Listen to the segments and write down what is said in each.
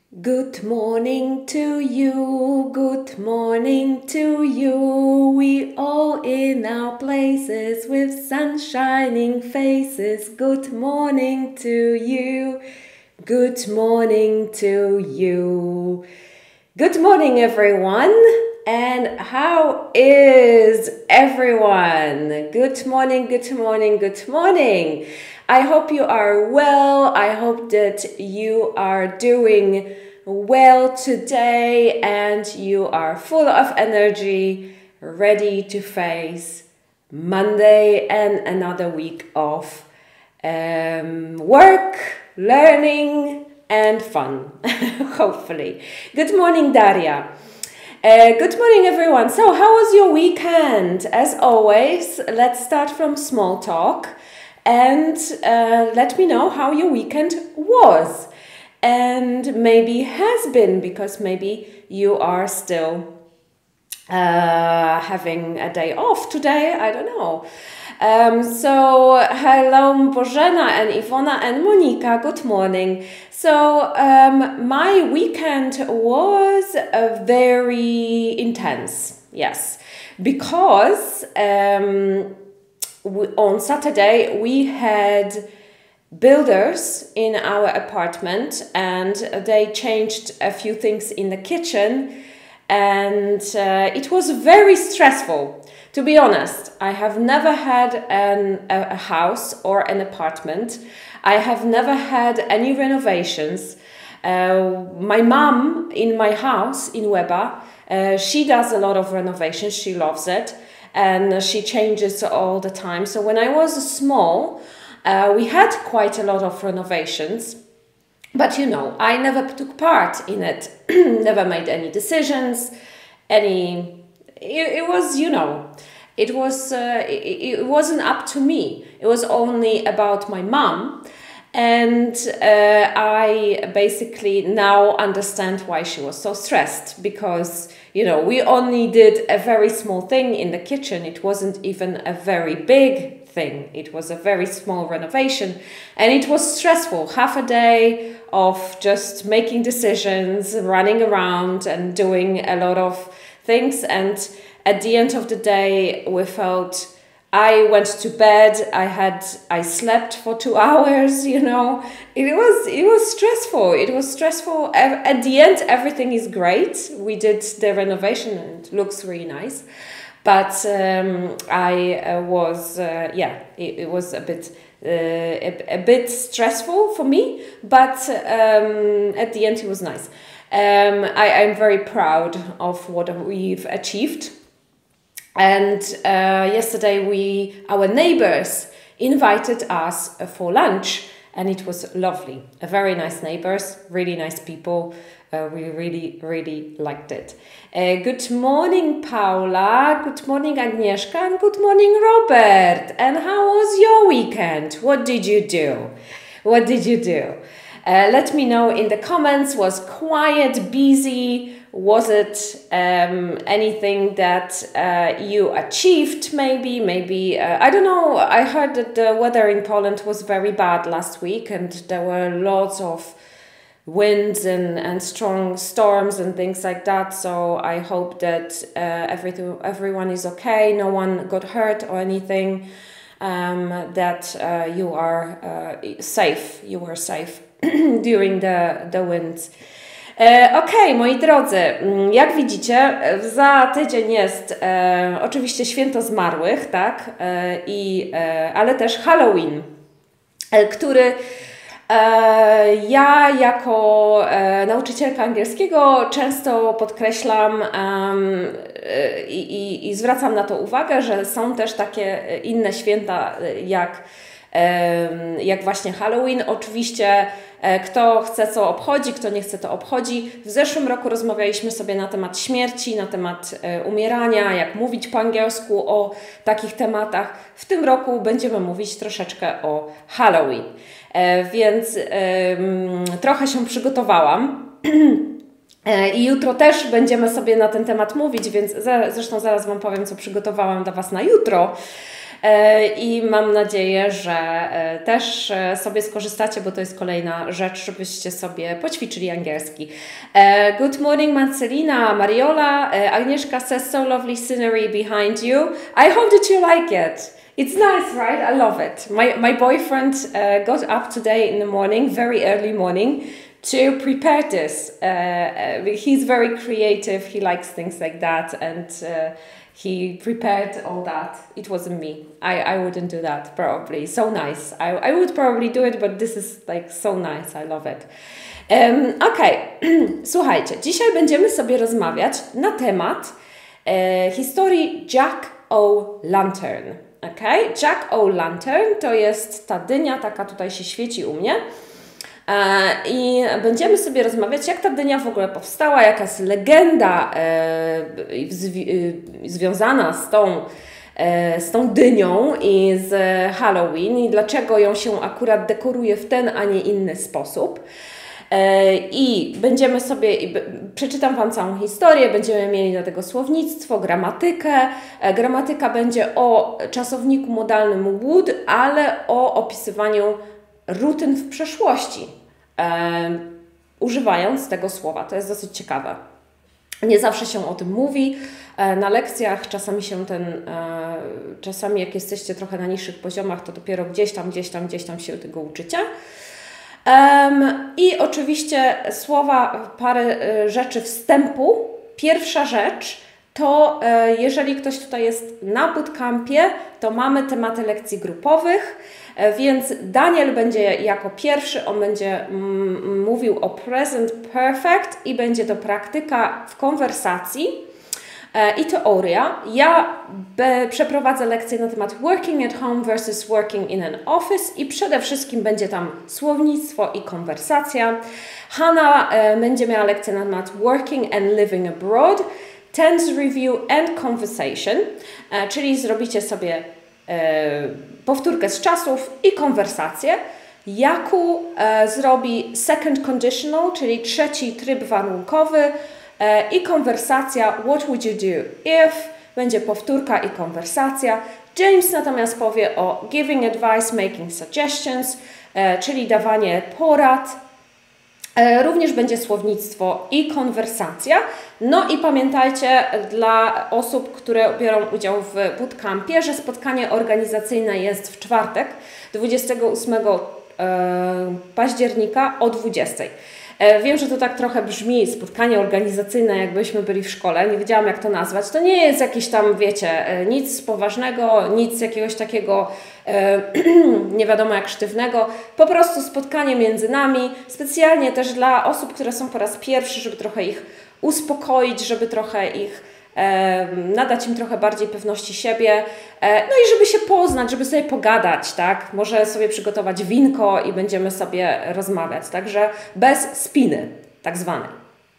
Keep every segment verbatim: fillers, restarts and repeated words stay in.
Good morning to you, good morning to you. We all in our places with sun shining faces. Good morning to you, good morning to you. Good morning, everyone. And how is everyone? Good morning, good morning, good morning. I hope you are well. I hope that you are doing well today and you are full of energy, ready to face Monday and another week of um, work, learning, and fun, hopefully. Good morning, Daria. Uh, good morning, everyone. So, how was your weekend? As always, let's start from small talk and uh, let me know how your weekend was and maybe has been, because maybe you are still uh, having a day off today. I don't know. Um, so, hello, Bożena and Ivona and Monika. Good morning. So, um, my weekend was uh, very intense. Yes, because um, we, on Saturday we had builders in our apartment and they changed a few things in the kitchen, and uh, it was very stressful. To be honest, I have never had an, a, a house or an apartment. I have never had any renovations. Uh, my mom in my house in Łeba, uh, she does a lot of renovations. She loves it and she changes all the time. So when I was small, uh, we had quite a lot of renovations. But you know, I never took part in it, never made any decisions, any... It, it was, you know, it was uh, it, it wasn't up to me. It was only about my mom, and uh, I basically now understand why she was so stressed, because you know we only did a very small thing in the kitchen. It wasn't even a very big thing. It was a very small renovation, and it was stressful. Half a day of just making decisions, running around, and doing a lot of things, and at the end of the day we felt I went to bed, I had I slept for two hours, you know. It was it was stressful. It was stressful. At the end everything is great. We did the renovation and it looks really nice. But um, I uh, was uh, yeah, it, it was a bit uh, a, a bit stressful for me, but um, at the end it was nice. Um, I, I'm very proud of what we've achieved. And uh, yesterday we, our neighbors invited us for lunch, and it was lovely. A very nice neighbors, really nice people. Uh, we really, really liked it. Uh, good morning, Paula. Good morning, Agnieszka. And good morning, Robert. And how was your weekend? What did you do? What did you do? Uh, let me know in the comments. Was quiet, busy? Was it um, anything that uh, you achieved maybe? Maybe, uh, I don't know. I heard that the weather in Poland was very bad last week and there were lots of winds and, and strong storms and things like that. So I hope that uh, everything, everyone is okay. No one got hurt or anything. Um, that uh, you are uh, safe. You were safe during the, the winds. E, Okej, okay, moi drodzy, jak widzicie, za tydzień jest e, oczywiście Święto Zmarłych, tak, e, i, e, ale też Halloween, e, który e, ja jako e, nauczycielka angielskiego często podkreślam um, e, i, i zwracam na to uwagę, że są też takie inne święta jak jak właśnie Halloween. Oczywiście kto chce co obchodzi, kto nie chce to obchodzi. W zeszłym roku rozmawialiśmy sobie na temat śmierci, na temat umierania, jak mówić po angielsku o takich tematach. W tym roku będziemy mówić troszeczkę o Halloween. Więc um, trochę się przygotowałam. I jutro też będziemy sobie na ten temat mówić, więc zresztą zaraz Wam powiem, co przygotowałam dla Was na jutro. I mam nadzieję, że też sobie skorzystacie, bo to jest kolejna rzecz, żebyście sobie poćwiczyli angielski. Good morning, Marcelina, Mariola. Agnieszka says, so lovely scenery behind you. I hope that you like it. It's nice, right? I love it. My, my boyfriend uh, got up today in the morning, very early morning, to prepare this. Uh, uh, he's very creative. He likes things like that. And uh, he prepared all that. It wasn't me. I, I wouldn't do that, probably. So nice. I, I would probably do it, but this is like so nice. I love it. Um, Okej, okay. Słuchajcie. Dzisiaj będziemy sobie rozmawiać na temat e, historii Jack O'Lantern. Okay? Jack O'Lantern to jest ta dynia, taka tutaj się świeci u mnie. I będziemy sobie rozmawiać, jak ta dynia w ogóle powstała, jaka jest legenda e, zwi- związana z tą, e, z tą dynią i z Halloween i dlaczego ją się akurat dekoruje w ten, a nie inny sposób. E, I będziemy sobie, przeczytam Wam całą historię, będziemy mieli do tego słownictwo, gramatykę. E, gramatyka będzie o czasowniku modalnym would, ale o opisywaniu rutyn w przeszłości, e, używając tego słowa. To jest dosyć ciekawe. Nie zawsze się o tym mówi. E, na lekcjach czasami się ten, e, czasami jak jesteście trochę na niższych poziomach, to dopiero gdzieś tam, gdzieś tam, gdzieś tam się tego uczycie. Um, I oczywiście słowa, parę e, rzeczy wstępu. Pierwsza rzecz to e, jeżeli ktoś tutaj jest na bootcampie, to mamy tematy lekcji grupowych, e, więc Daniel będzie jako pierwszy, on będzie mm, mówił o present perfect i będzie to praktyka w konwersacji i teoria. Ja be, przeprowadzę lekcję na temat working at home versus working in an office i przede wszystkim będzie tam słownictwo i konwersacja. Hanna e, będzie miała lekcję na temat working and living abroad, tense review and conversation, e, czyli zrobicie sobie e, powtórkę z czasów i konwersację. Jaku e, zrobi second conditional, czyli trzeci tryb warunkowy, i konwersacja what would you do if, będzie powtórka i konwersacja. James natomiast powie o giving advice, making suggestions, czyli dawanie porad. Również będzie słownictwo i konwersacja. No i pamiętajcie dla osób, które biorą udział w bootcampie, że spotkanie organizacyjne jest w czwartek, dwudziestego ósmego października o dwudziestej. Wiem, że to tak trochę brzmi, spotkanie organizacyjne, jakbyśmy byli w szkole, nie wiedziałam jak to nazwać. To nie jest jakieś tam, wiecie, nic poważnego, nic jakiegoś takiego e, nie wiadomo jak sztywnego. Po prostu spotkanie między nami, specjalnie też dla osób, które są po raz pierwszy, żeby trochę ich uspokoić, żeby trochę ich nadać im trochę bardziej pewności siebie, no i żeby się poznać, żeby sobie pogadać, tak? Może sobie przygotować winko i będziemy sobie rozmawiać, także bez spiny, tak zwanej.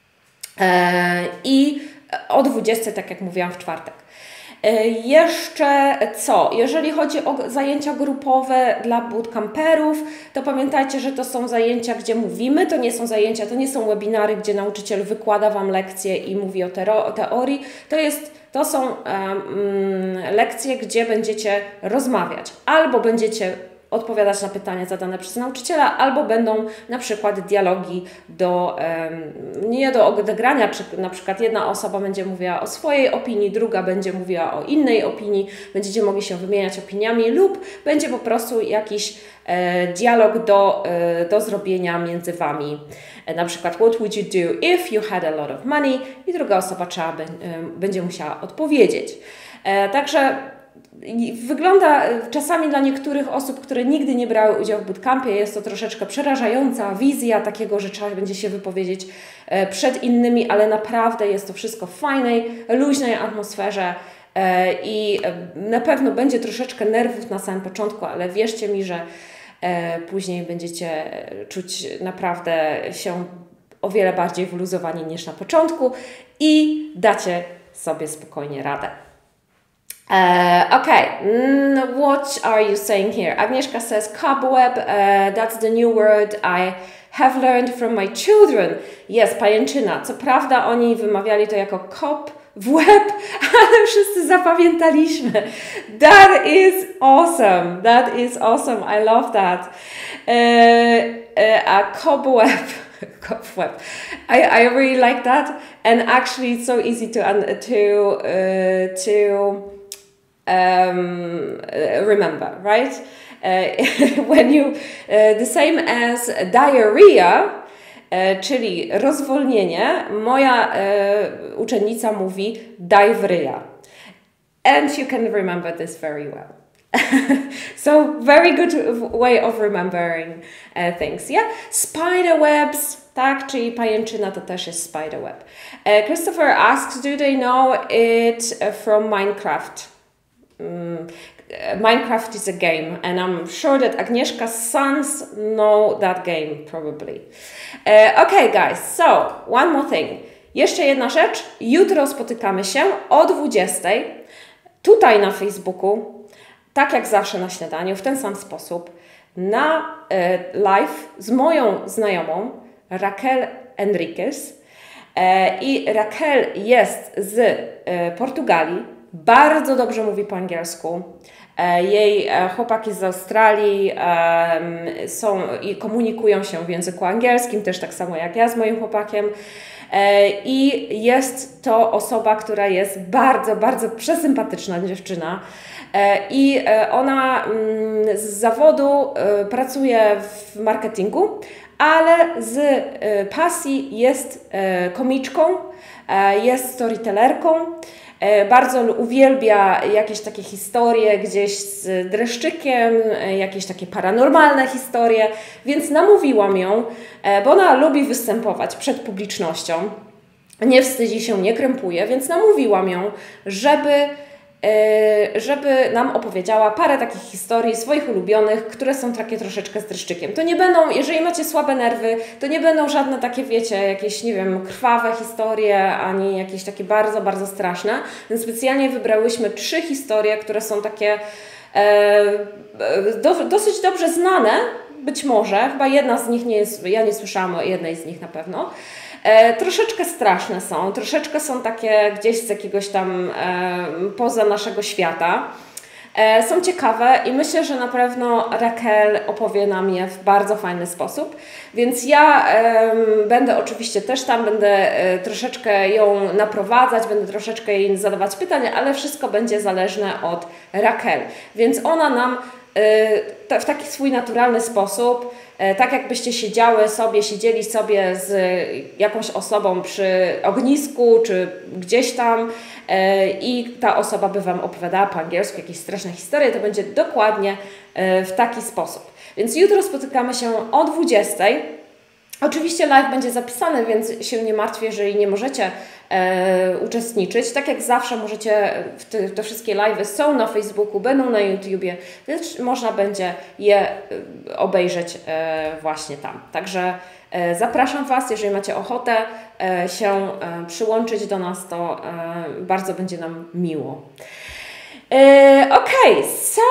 I o dwudziestej, tak jak mówiłam, w czwartek. Jeszcze co? Jeżeli chodzi o zajęcia grupowe dla bootcamperów, to pamiętajcie, że to są zajęcia, gdzie mówimy, to nie są zajęcia, to nie są webinary, gdzie nauczyciel wykłada Wam lekcje i mówi o, tero- o teorii. To, jest, to są um, lekcje, gdzie będziecie rozmawiać. Albo będziecie odpowiadać na pytania zadane przez nauczyciela, albo będą na przykład dialogi do, um, nie do odegrania, czy na przykład jedna osoba będzie mówiła o swojej opinii, druga będzie mówiła o innej opinii, będziecie mogli się wymieniać opiniami lub będzie po prostu jakiś e, dialog do, e, do zrobienia między Wami. E, na przykład what would you do if you had a lot of money i druga osoba trzeba be, e, będzie musiała odpowiedzieć. E, także wygląda czasami dla niektórych osób, które nigdy nie brały udziału w bootcampie, jest to troszeczkę przerażająca wizja takiego, że trzeba będzie się wypowiedzieć przed innymi, ale naprawdę jest to wszystko w fajnej, luźnej atmosferze i na pewno będzie troszeczkę nerwów na samym początku, ale wierzcie mi, że później będziecie czuć naprawdę się o wiele bardziej wyluzowani niż na początku i dacie sobie spokojnie radę. Uh, okay, mm, what are you saying here? Agnieszka says cobweb, uh, that's the new word I have learned from my children. Yes, pajęczyna. Co prawda oni wymawiali to jako cobweb, w łeb, ale wszyscy zapamiętaliśmy. That is awesome. That is awesome. I love that. Uh, uh, a cobweb. Cobweb. I, I really like that. And actually it's so easy to, to, uh, to um, remember, right? Uh, when you, uh, the same as diarrhea, E, czyli rozwolnienie, moja e, uczennica mówi daj w ryja. And you can remember this very well. So very good way of remembering uh, things. Yeah? Spider webs, tak, czyli pajęczyna to też jest spider web. Uh, Christopher asks, do they know it from Minecraft? Mm. Minecraft is a game, and I'm sure that Agnieszka's sons know that game, probably. Uh, okay, guys, so one more thing. Jeszcze jedna rzecz. Jutro spotykamy się o dwudziestej tutaj na Facebooku, tak jak zawsze na śniadaniu, w ten sam sposób, na uh, live z moją znajomą Raquel Enriquez. Uh, I Raquel jest z uh, Portugalii, bardzo dobrze mówi po angielsku. Jej chłopaki z Australii um, są i komunikują się w języku angielskim, też tak samo jak ja z moim chłopakiem. I jest to osoba, która jest bardzo, bardzo przesympatyczna dziewczyna. I ona z zawodu pracuje w marketingu, ale z pasji jest komiczką, jest storytellerką. Bardzo uwielbia jakieś takie historie gdzieś z dreszczykiem, jakieś takie paranormalne historie, więc namówiłam ją, bo ona lubi występować przed publicznością, nie wstydzi się, nie krępuje, więc namówiłam ją, żeby, żeby nam opowiedziała parę takich historii swoich ulubionych, które są takie troszeczkę z dreszczykiem. To nie będą, jeżeli macie słabe nerwy, to nie będą żadne takie, wiecie, jakieś, nie wiem, krwawe historie, ani jakieś takie bardzo, bardzo straszne. Więc specjalnie wybrałyśmy trzy historie, które są takie e, do, dosyć dobrze znane, być może, chyba jedna z nich nie jest, ja nie słyszałam o jednej z nich na pewno. E, troszeczkę straszne są, troszeczkę są takie gdzieś z jakiegoś tam e, poza naszego świata. E, są ciekawe i myślę, że na pewno Raquel opowie nam je w bardzo fajny sposób. Więc ja e, będę oczywiście też tam, będę e, troszeczkę ją naprowadzać, będę troszeczkę jej zadawać pytania, ale wszystko będzie zależne od Raquel. Więc ona nam w taki swój naturalny sposób, tak jakbyście siedziały sobie, siedzieli sobie z jakąś osobą przy ognisku, czy gdzieś tam i ta osoba by Wam opowiadała po angielsku jakieś straszne historie, to będzie dokładnie w taki sposób. Więc jutro spotykamy się o dwudziestej. Oczywiście live będzie zapisany, więc się nie martwię, jeżeli nie możecie e, uczestniczyć. Tak jak zawsze możecie, te, te wszystkie live'y są na Facebooku, będą na YouTubie, więc można będzie je obejrzeć e, właśnie tam. Także e, zapraszam Was, jeżeli macie ochotę e, się e, przyłączyć do nas, to e, bardzo będzie nam miło. E, okay, so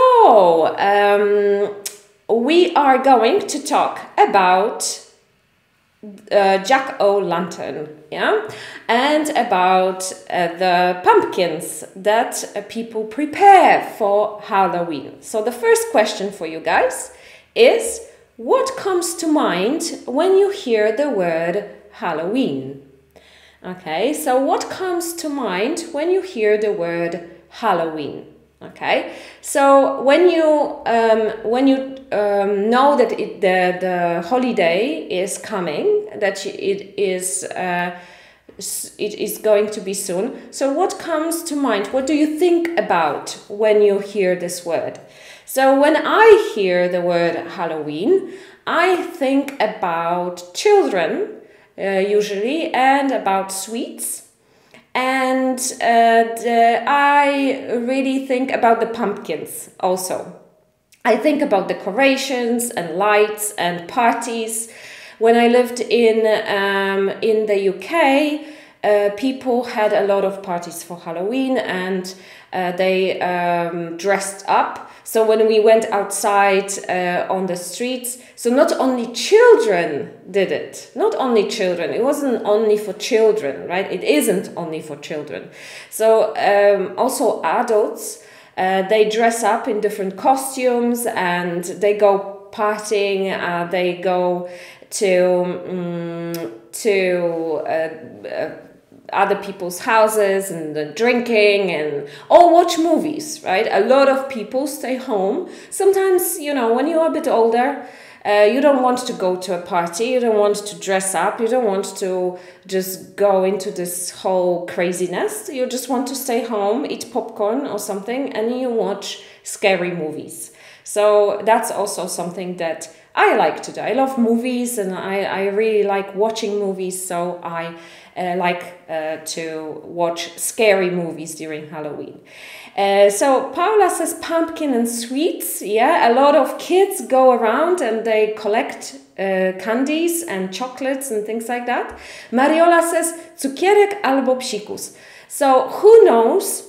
um, we are going to talk about Uh, Jack-o'-lantern, yeah, and about uh, the pumpkins that uh, people prepare for Halloween. So the first question for you guys is, what comes to mind when you hear the word Halloween? Okay, so what comes to mind when you hear the word Halloween? Okay, so when you um, when you um, know that it, the the holiday is coming, that it is uh, it is going to be soon. So what comes to mind? What do you think about when you hear this word? So when I hear the word Halloween, I think about children uh, usually, and about sweets. And uh, the, I really think about the pumpkins also. I think about decorations and lights and parties. When I lived in, um, in the U K, uh, people had a lot of parties for Halloween, and uh, they um, dressed up. So when we went outside uh, on the streets, so not only children did it, not only children, it wasn't only for children, right? It isn't only for children. So um, also adults, uh, they dress up in different costumes and they go partying, uh, they go to, um, to uh, uh, other people's houses and uh, drinking and or watch movies, right? A lot of people stay home. Sometimes, you know, when you're a bit older, uh, you don't want to go to a party, you don't want to dress up, you don't want to just go into this whole craziness. You just want to stay home, eat popcorn or something, and you watch scary movies. So that's also something that I like to do. I love movies and I, I really like watching movies, so I uh, like uh, to watch scary movies during Halloween. Uh, so Paula says pumpkin and sweets. Yeah, a lot of kids go around and they collect uh, candies and chocolates and things like that. Mariola says cukierek albo psikus. So who knows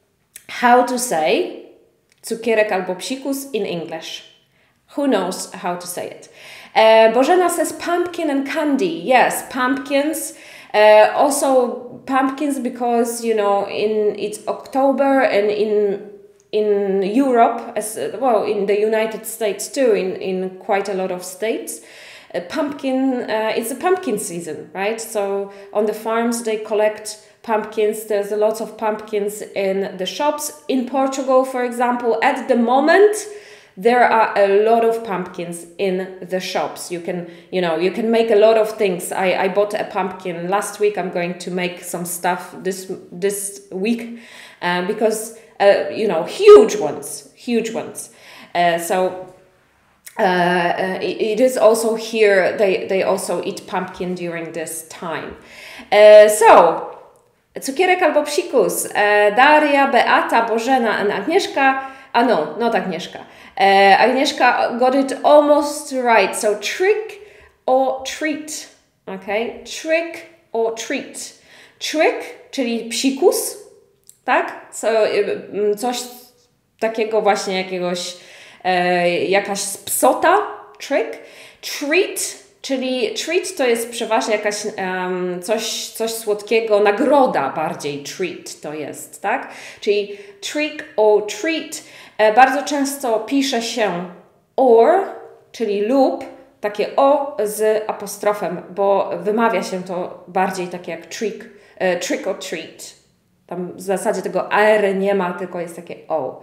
how to say cukierek albo psikus in English? Who knows how to say it? Uh, Bożena says pumpkin and candy. Yes, pumpkins. Uh, also pumpkins because, you know, in it's October and in in Europe, as well, in the United States too, in, in quite a lot of states, uh, pumpkin, uh, it's a pumpkin season, right? So on the farms they collect pumpkins. There's a lot of pumpkins in the shops. In Portugal, for example, at the moment, there are a lot of pumpkins in the shops. You can, you know, you can make a lot of things. I, I bought a pumpkin last week. I'm going to make some stuff this this week uh, because, uh, you know, huge ones, huge ones. Uh, so uh, uh, it, it is also here, they, they also eat pumpkin during this time. Uh, so, cukierek albo psikus. Uh, Daria, Beata, Bożena and Agnieszka. Ah, no, not Agnieszka. Uh, Agnieszka got it almost right. So trick or treat. Okay? Trick or treat. Trick, czyli psikus, tak? So, coś takiego właśnie jakiegoś, e, jakaś psota, trick. Treat, czyli treat to jest przeważnie jakaś um, coś, coś słodkiego, nagroda bardziej, treat to jest, tak? Czyli trick or treat. Bardzo często pisze się or, czyli lub, takie o z apostrofem, bo wymawia się to bardziej takie jak trick, uh, trick or treat. Tam w zasadzie tego r nie ma, tylko jest takie o. Um,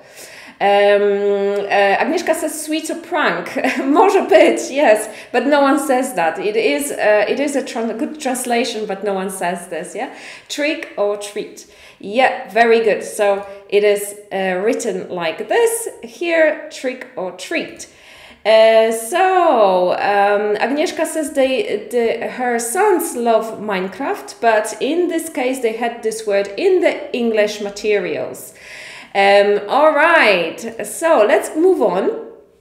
uh, Agnieszka says sweet or prank. Może być, yes, but no one says that. It is, uh, it is a tra good translation, but no one says this, yeah? Trick or treat. Yeah, very good. So it is uh, written like this here, trick or treat. Uh, so um, Agnieszka says they, the, her sons love Minecraft, but in this case they had this word in the English materials. Um, all right, so let's move on.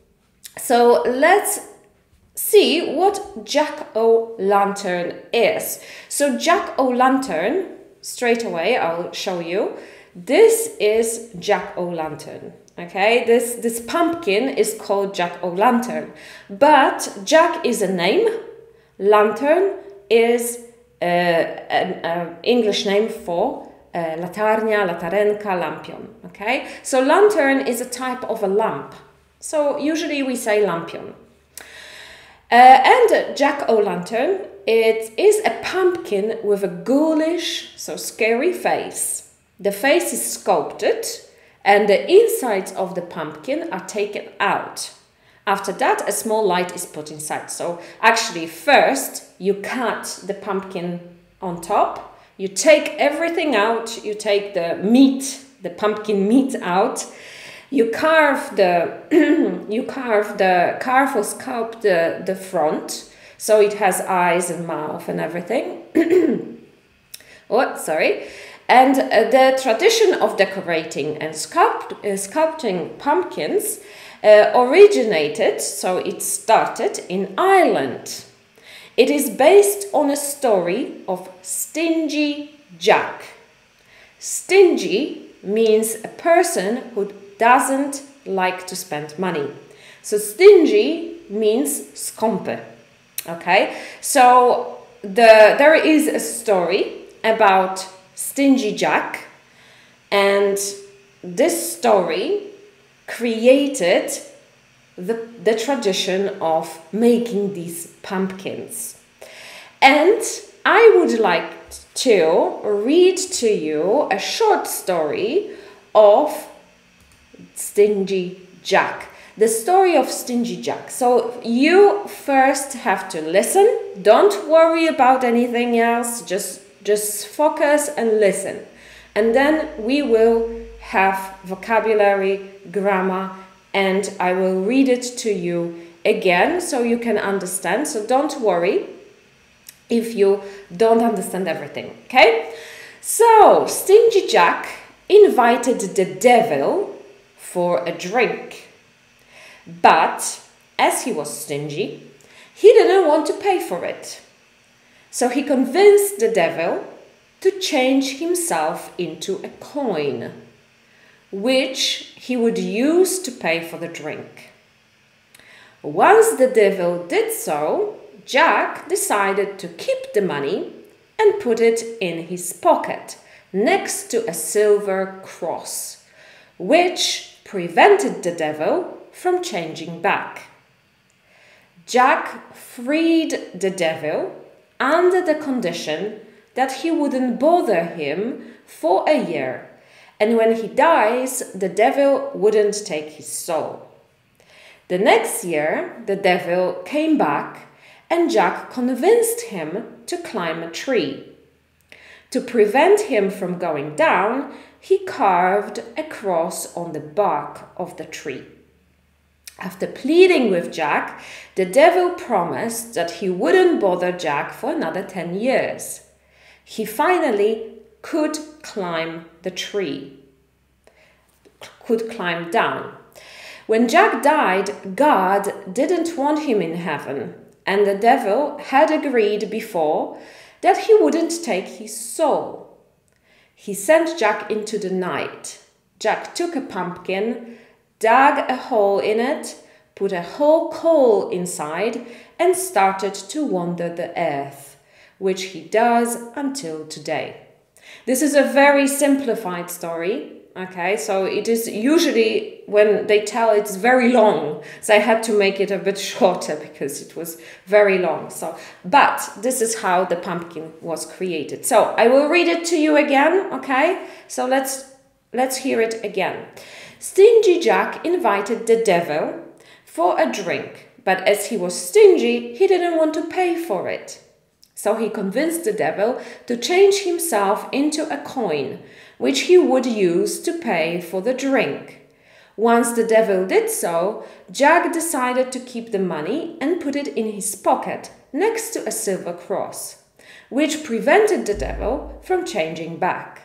So let's see what Jack-o'-lantern is. So Jack-o'-lantern, straight away I'll show you. This is Jack-o'-lantern. Okay, this, this pumpkin is called Jack-o'-lantern. But Jack is a name, lantern is uh, an uh, English name for uh, latarnia, latarenka, lampion. Okay, so lantern is a type of a lamp. So usually we say lampion. Uh, and Jack-o'-lantern, it is a pumpkin with a ghoulish, so scary face. The face is sculpted and the insides of the pumpkin are taken out. After that, a small light is put inside. So actually first you cut the pumpkin on top, you take everything out, you take the meat, the pumpkin meat out, you carve the you carve the carve or sculpt the, the front, so it has eyes and mouth and everything. Oh, sorry. And uh, the tradition of decorating and sculpt, uh, sculpting pumpkins uh, originated, so it started in Ireland. It is based on a story of Stingy Jack. Stingy means a person who doesn't like to spend money. So stingy means skąpy. Okay, so the there is a story about Stingy Jack, and this story created the, the tradition of making these pumpkins. And I would like to read to you a short story of Stingy Jack. The story of Stingy Jack. So you first have to listen. Don't worry about anything else. Just, just focus and listen. And then we will have vocabulary, grammar, and I will read it to you again so you can understand. So don't worry if you don't understand everything, okay? So, Stingy Jack invited the devil for a drink. But, as he was stingy, he didn't want to pay for it. So he convinced the devil to change himself into a coin, which he would use to pay for the drink. Once the devil did so, Jack decided to keep the money and put it in his pocket next to a silver cross, which prevented the devil from changing back. Jack freed the devil under the condition that he wouldn't bother him for a year, and when he dies, the devil wouldn't take his soul. The next year, the devil came back, and Jack convinced him to climb a tree. To prevent him from going down, he carved a cross on the bark of the tree. After pleading with Jack, the devil promised that he wouldn't bother Jack for another ten years. He finally could climb the tree, could climb down. When Jack died, God didn't want him in heaven, and the devil had agreed before that he wouldn't take his soul. He sent Jack into the night. Jack took a pumpkin, dug a hole in it, put a whole coal inside, and started to wander the earth, which he does until today. This is a very simplified story, okay? So it is usually, when they tell, it's very long. So I had to make it a bit shorter because it was very long. So, but this is how the pumpkin was created. So I will read it to you again, okay? So let's, let's hear it again. Stingy Jack invited the devil for a drink, but as he was stingy, he didn't want to pay for it. So he convinced the devil to change himself into a coin, which he would use to pay for the drink. Once the devil did so, Jack decided to keep the money and put it in his pocket next to a silver cross, which prevented the devil from changing back.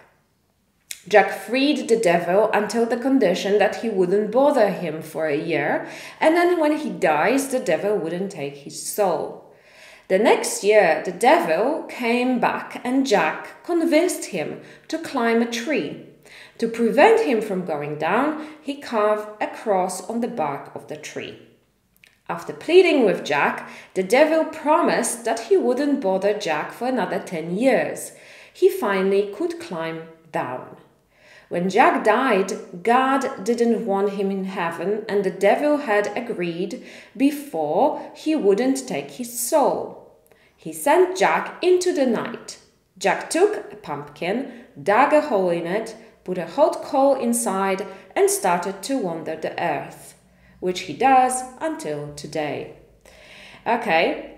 Jack freed the devil until the condition that he wouldn't bother him for a year, and then when he dies, the devil wouldn't take his soul. The next year, the devil came back and Jack convinced him to climb a tree. To prevent him from going down, he carved a cross on the bark of the tree. After pleading with Jack, the devil promised that he wouldn't bother Jack for another ten years. He finally could climb down. When Jack died, God didn't want him in heaven, and the devil had agreed before he wouldn't take his soul. He sent Jack into the night. Jack took a pumpkin, dug a hole in it, put a hot coal inside, and started to wander the earth, which he does until today. Okay,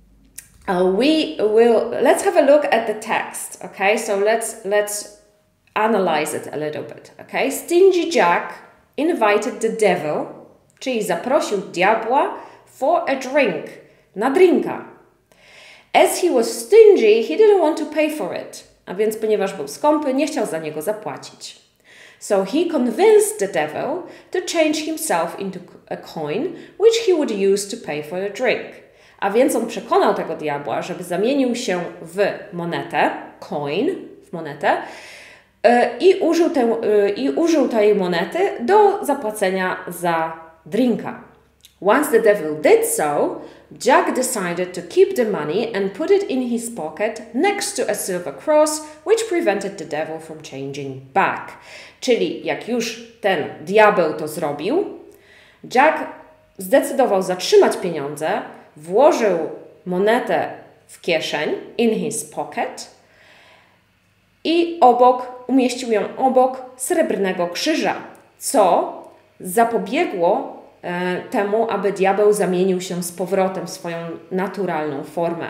uh, we will, let's have a look at the text. Okay, so let's, let's analyze it a little bit, okay? Stingy Jack invited the devil, czyli zaprosił diabła, for a drink, na drinka. As he was stingy, he didn't want to pay for it. A więc ponieważ był skąpy, nie chciał za niego zapłacić. So he convinced the devil to change himself into a coin, which he would use to pay for a drink. A więc on przekonał tego diabła, żeby zamienił się w monetę, coin, w monetę, i użył, tę, i użył tej monety do zapłacenia za drinka. Once the devil did so, Jack decided to keep the money and put it in his pocket next to a silver cross, which prevented the devil from changing back. Czyli jak już ten diabeł to zrobił, Jack zdecydował zatrzymać pieniądze, włożył monetę w kieszeń, in his pocket, i obok, umieścił ją obok srebrnego krzyża, co zapobiegło e, temu, aby diabeł zamienił się z powrotem w swoją naturalną formę.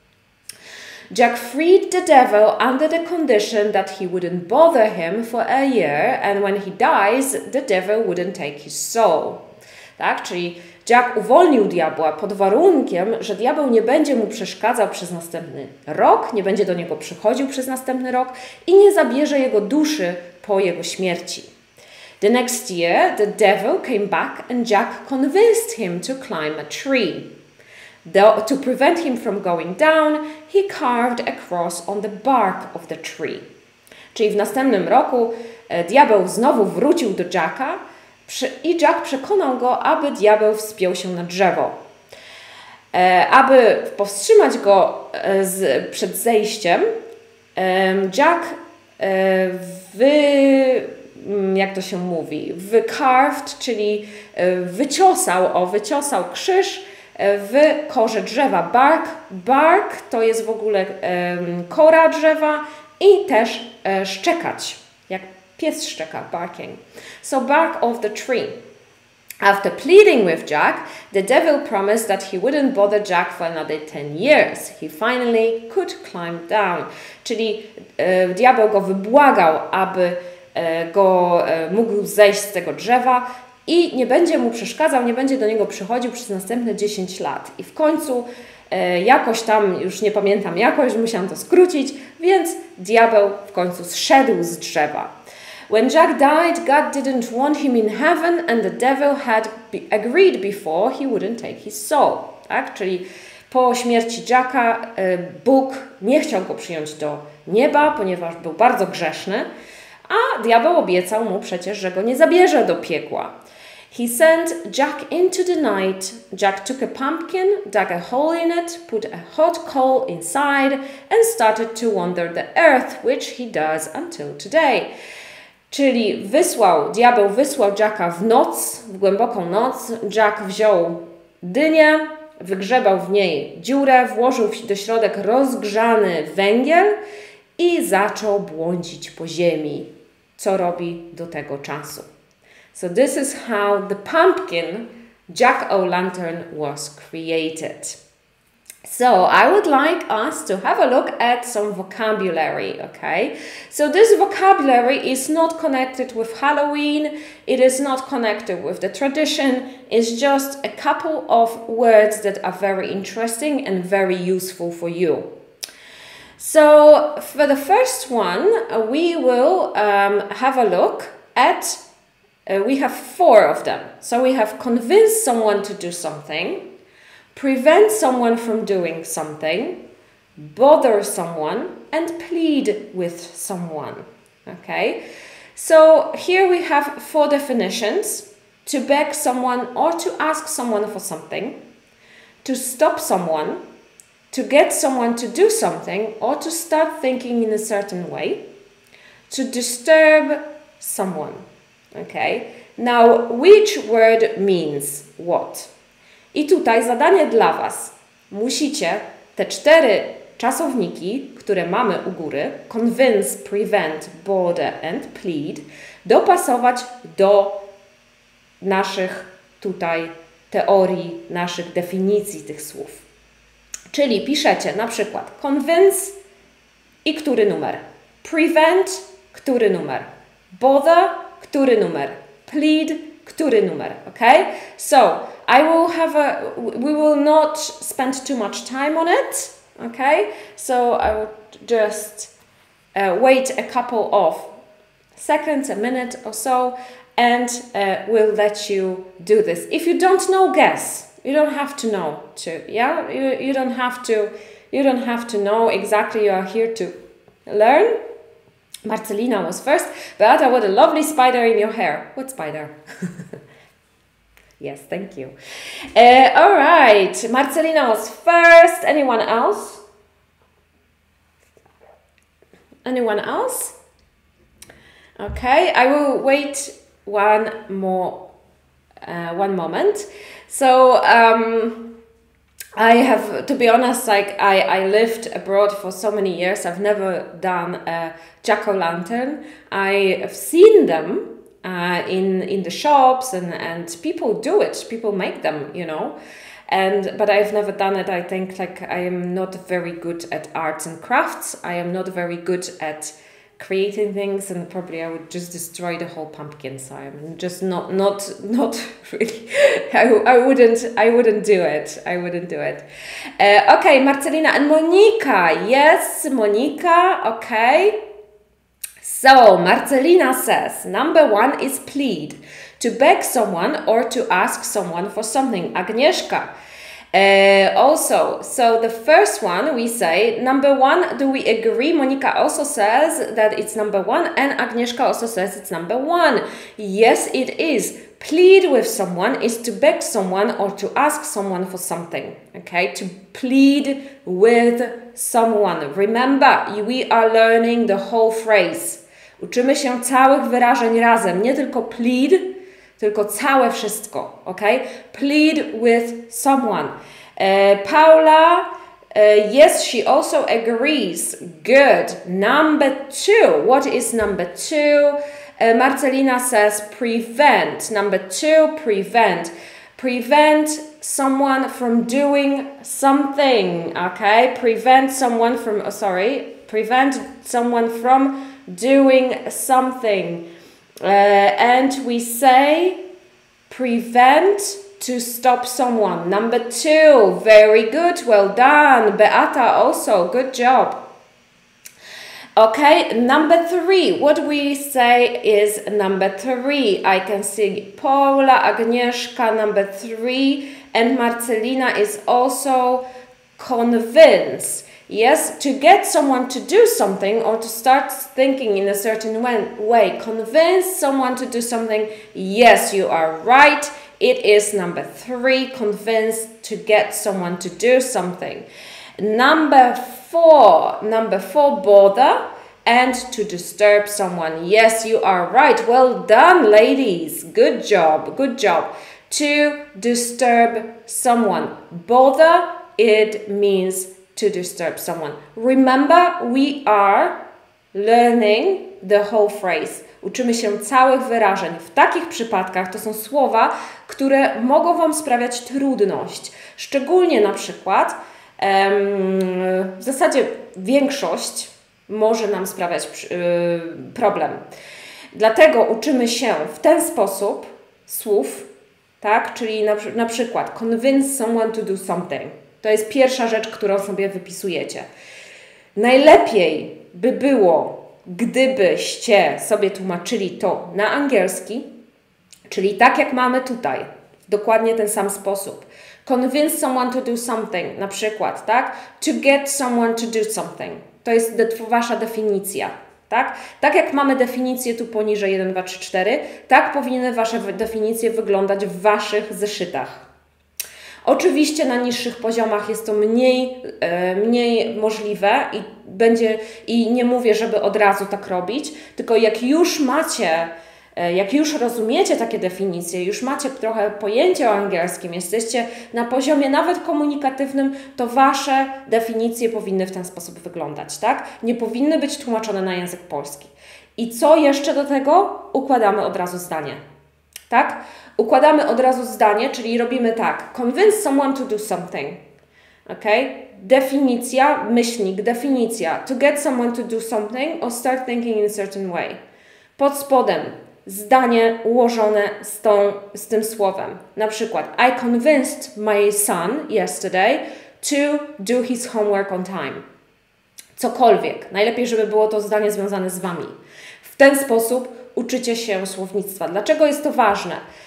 Jack freed the devil under the condition that he wouldn't bother him for a year and when he dies, the devil wouldn't take his soul. Tak? Czyli Jack uwolnił diabła pod warunkiem, że diabeł nie będzie mu przeszkadzał przez następny rok, nie będzie do niego przychodził przez następny rok i nie zabierze jego duszy po jego śmierci. The next year, the devil came back and Jack convinced him to climb a tree. Though, to prevent him from going down, he carved a cross on the bark of the tree. Czyli w następnym roku e, diabeł znowu wrócił do Jacka i Jack przekonał go, aby diabeł wspiął się na drzewo. E, aby powstrzymać go e, z, przed zejściem, e, Jack e, wy, jak to się mówi, wycarved, czyli e, wyciosał, o, wyciosał krzyż w korze drzewa. Bark, bark to jest w ogóle e, kora drzewa i też e, szczekać, jak pies szczeka, barking. So bark of the tree. After pleading with Jack, the devil promised that he wouldn't bother Jack for another ten years. He finally could climb down. Czyli e, diabeł go wybłagał, aby e, go e, mógł zejść z tego drzewa i nie będzie mu przeszkadzał, nie będzie do niego przychodził przez następne dziesięć lat. I w końcu e, jakoś tam, już nie pamiętam jakoś, musiałam to skrócić, więc diabeł w końcu zszedł z drzewa. When Jack died, God didn't want him in heaven and the devil had be agreed before he wouldn't take his soul. Tak? Czyli po śmierci Jacka e, Bóg nie chciał go przyjąć do nieba, ponieważ był bardzo grzeszny, a diabeł obiecał mu przecież, że go nie zabierze do piekła. He sent Jack into the night. Jack took a pumpkin, dug a hole in it, put a hot coal inside and started to wander the earth, which he does until today. Czyli wysłał, diabeł wysłał Jacka w noc, w głęboką noc. Jack wziął dynię, wygrzebał w niej dziurę, włożył do środek rozgrzany węgiel i zaczął błądzić po ziemi, co robi do tego czasu. So this is how the pumpkin, Jack-o'-lantern, was created. So I would like us to have a look at some vocabulary, okay? So this vocabulary is not connected with Halloween, it is not connected with the tradition, it's just a couple of words that are very interesting and very useful for you. So for the first one, uh, we will um, have a look at, uh, we have four of them. So we have convince someone to do something, prevent someone from doing something, bother someone, and plead with someone. Okay? So here we have four definitions: to beg someone or to ask someone for something, to stop someone, to get someone to do something or to start thinking in a certain way, to disturb someone. Okay? Now, which word means what? I tutaj zadanie dla Was. Musicie te cztery czasowniki, które mamy u góry, convince, prevent, bother and plead, dopasować do naszych tutaj teorii, naszych definicji tych słów. Czyli piszecie na przykład convince i który numer, prevent, który numer, bother, który numer, plead, który numer, okay? So, I will have a, we will not spend too much time on it, okay? So, I will just uh, wait a couple of seconds, a minute or so, and uh, we'll let you do this. If you don't know, guess. You don't have to know to, yeah? You, you don't have to, you don't have to know exactly. You are here to learn. Marcelina was first. Beata, what a lovely spider in your hair. What spider? Yes, thank you. Uh, all right, Marcelina was first. Anyone else? Anyone else? Okay, I will wait one more, uh, one moment. So, um, I have, to be honest, like I, I lived abroad for so many years. I've never done a jack-o'-lantern. I have seen them uh, in in the shops, and, and people do it. People make them, you know. And but I've never done it. I think like I am not very good at arts and crafts. I am not very good at creating things, and probably I would just destroy the whole pumpkin. So I'm just not not not really. I, I wouldn't I wouldn't do it. I wouldn't do it. Uh, okay, Marcelina and Monica. Yes, Monica. Okay. So Marcelina says number one is plead, to beg someone or to ask someone for something. Agnieszka. Uh, also, so the first one we say, number one, do we agree? Monica also says that it's number one, and Agnieszka also says it's number one. Yes, it is. Plead with someone is to beg someone or to ask someone for something. Okay, to plead with someone. Remember, we are learning the whole phrase. Uczymy się całych wyrażeń razem, nie tylko plead, tylko całe wszystko, okay? Plead with someone. Uh, Paula, uh, yes, she also agrees. Good. Number two. What is number two? Uh, Marcelina says prevent. Number two, prevent. Prevent someone from doing something, okay? Prevent someone from, oh, sorry, prevent someone from doing something. Uh, and we say prevent to stop someone. Number two, very good, well done. Beata also, good job. Okay, number three, what we say is number three. I can see Paula, Agnieszka, number three, and Marcelina is also convince. Yes, to get someone to do something or to start thinking in a certain way. Convince someone to do something. Yes, you are right. It is number three. Convince to get someone to do something. Number four. Number four, bother and to disturb someone. Yes, you are right. Well done, ladies. Good job. Good job. To disturb someone. Bother, it means to disturb someone. Remember, we are learning the whole phrase. Uczymy się całych wyrażeń. W takich przypadkach to są słowa, które mogą Wam sprawiać trudność. Szczególnie na przykład, em, w zasadzie większość może nam sprawiać yy, problem. Dlatego uczymy się w ten sposób słów, tak? Czyli na, na przykład convince someone to do something. To jest pierwsza rzecz, którą sobie wypisujecie. Najlepiej by było, gdybyście sobie tłumaczyli to na angielski, czyli tak jak mamy tutaj, w dokładnie ten sam sposób. Convince someone to do something, na przykład, tak? To get someone to do something. To jest de- Wasza definicja, tak? Tak jak mamy definicję tu poniżej jeden, dwa, trzy, cztery, tak powinny Wasze definicje wyglądać w Waszych zeszytach. Oczywiście na niższych poziomach jest to mniej, e, mniej możliwe i będzie, i nie mówię, żeby od razu tak robić, tylko jak już macie, e, jak już rozumiecie takie definicje, już macie trochę pojęcie o angielskim, jesteście na poziomie nawet komunikatywnym, to Wasze definicje powinny w ten sposób wyglądać, tak? Nie powinny być tłumaczone na język polski. I co jeszcze do tego? Układamy od razu zdanie. Tak? Układamy od razu zdanie, czyli robimy tak. Convince someone to do something. Okay? Definicja, myślnik, definicja. To get someone to do something or start thinking in a certain way. Pod spodem zdanie ułożone z, tą, z tym słowem. Na przykład I convinced my son yesterday to do his homework on time. Cokolwiek. Najlepiej, żeby było to zdanie związane z Wami. W ten sposób uczycie się słownictwa. Dlaczego jest to ważne?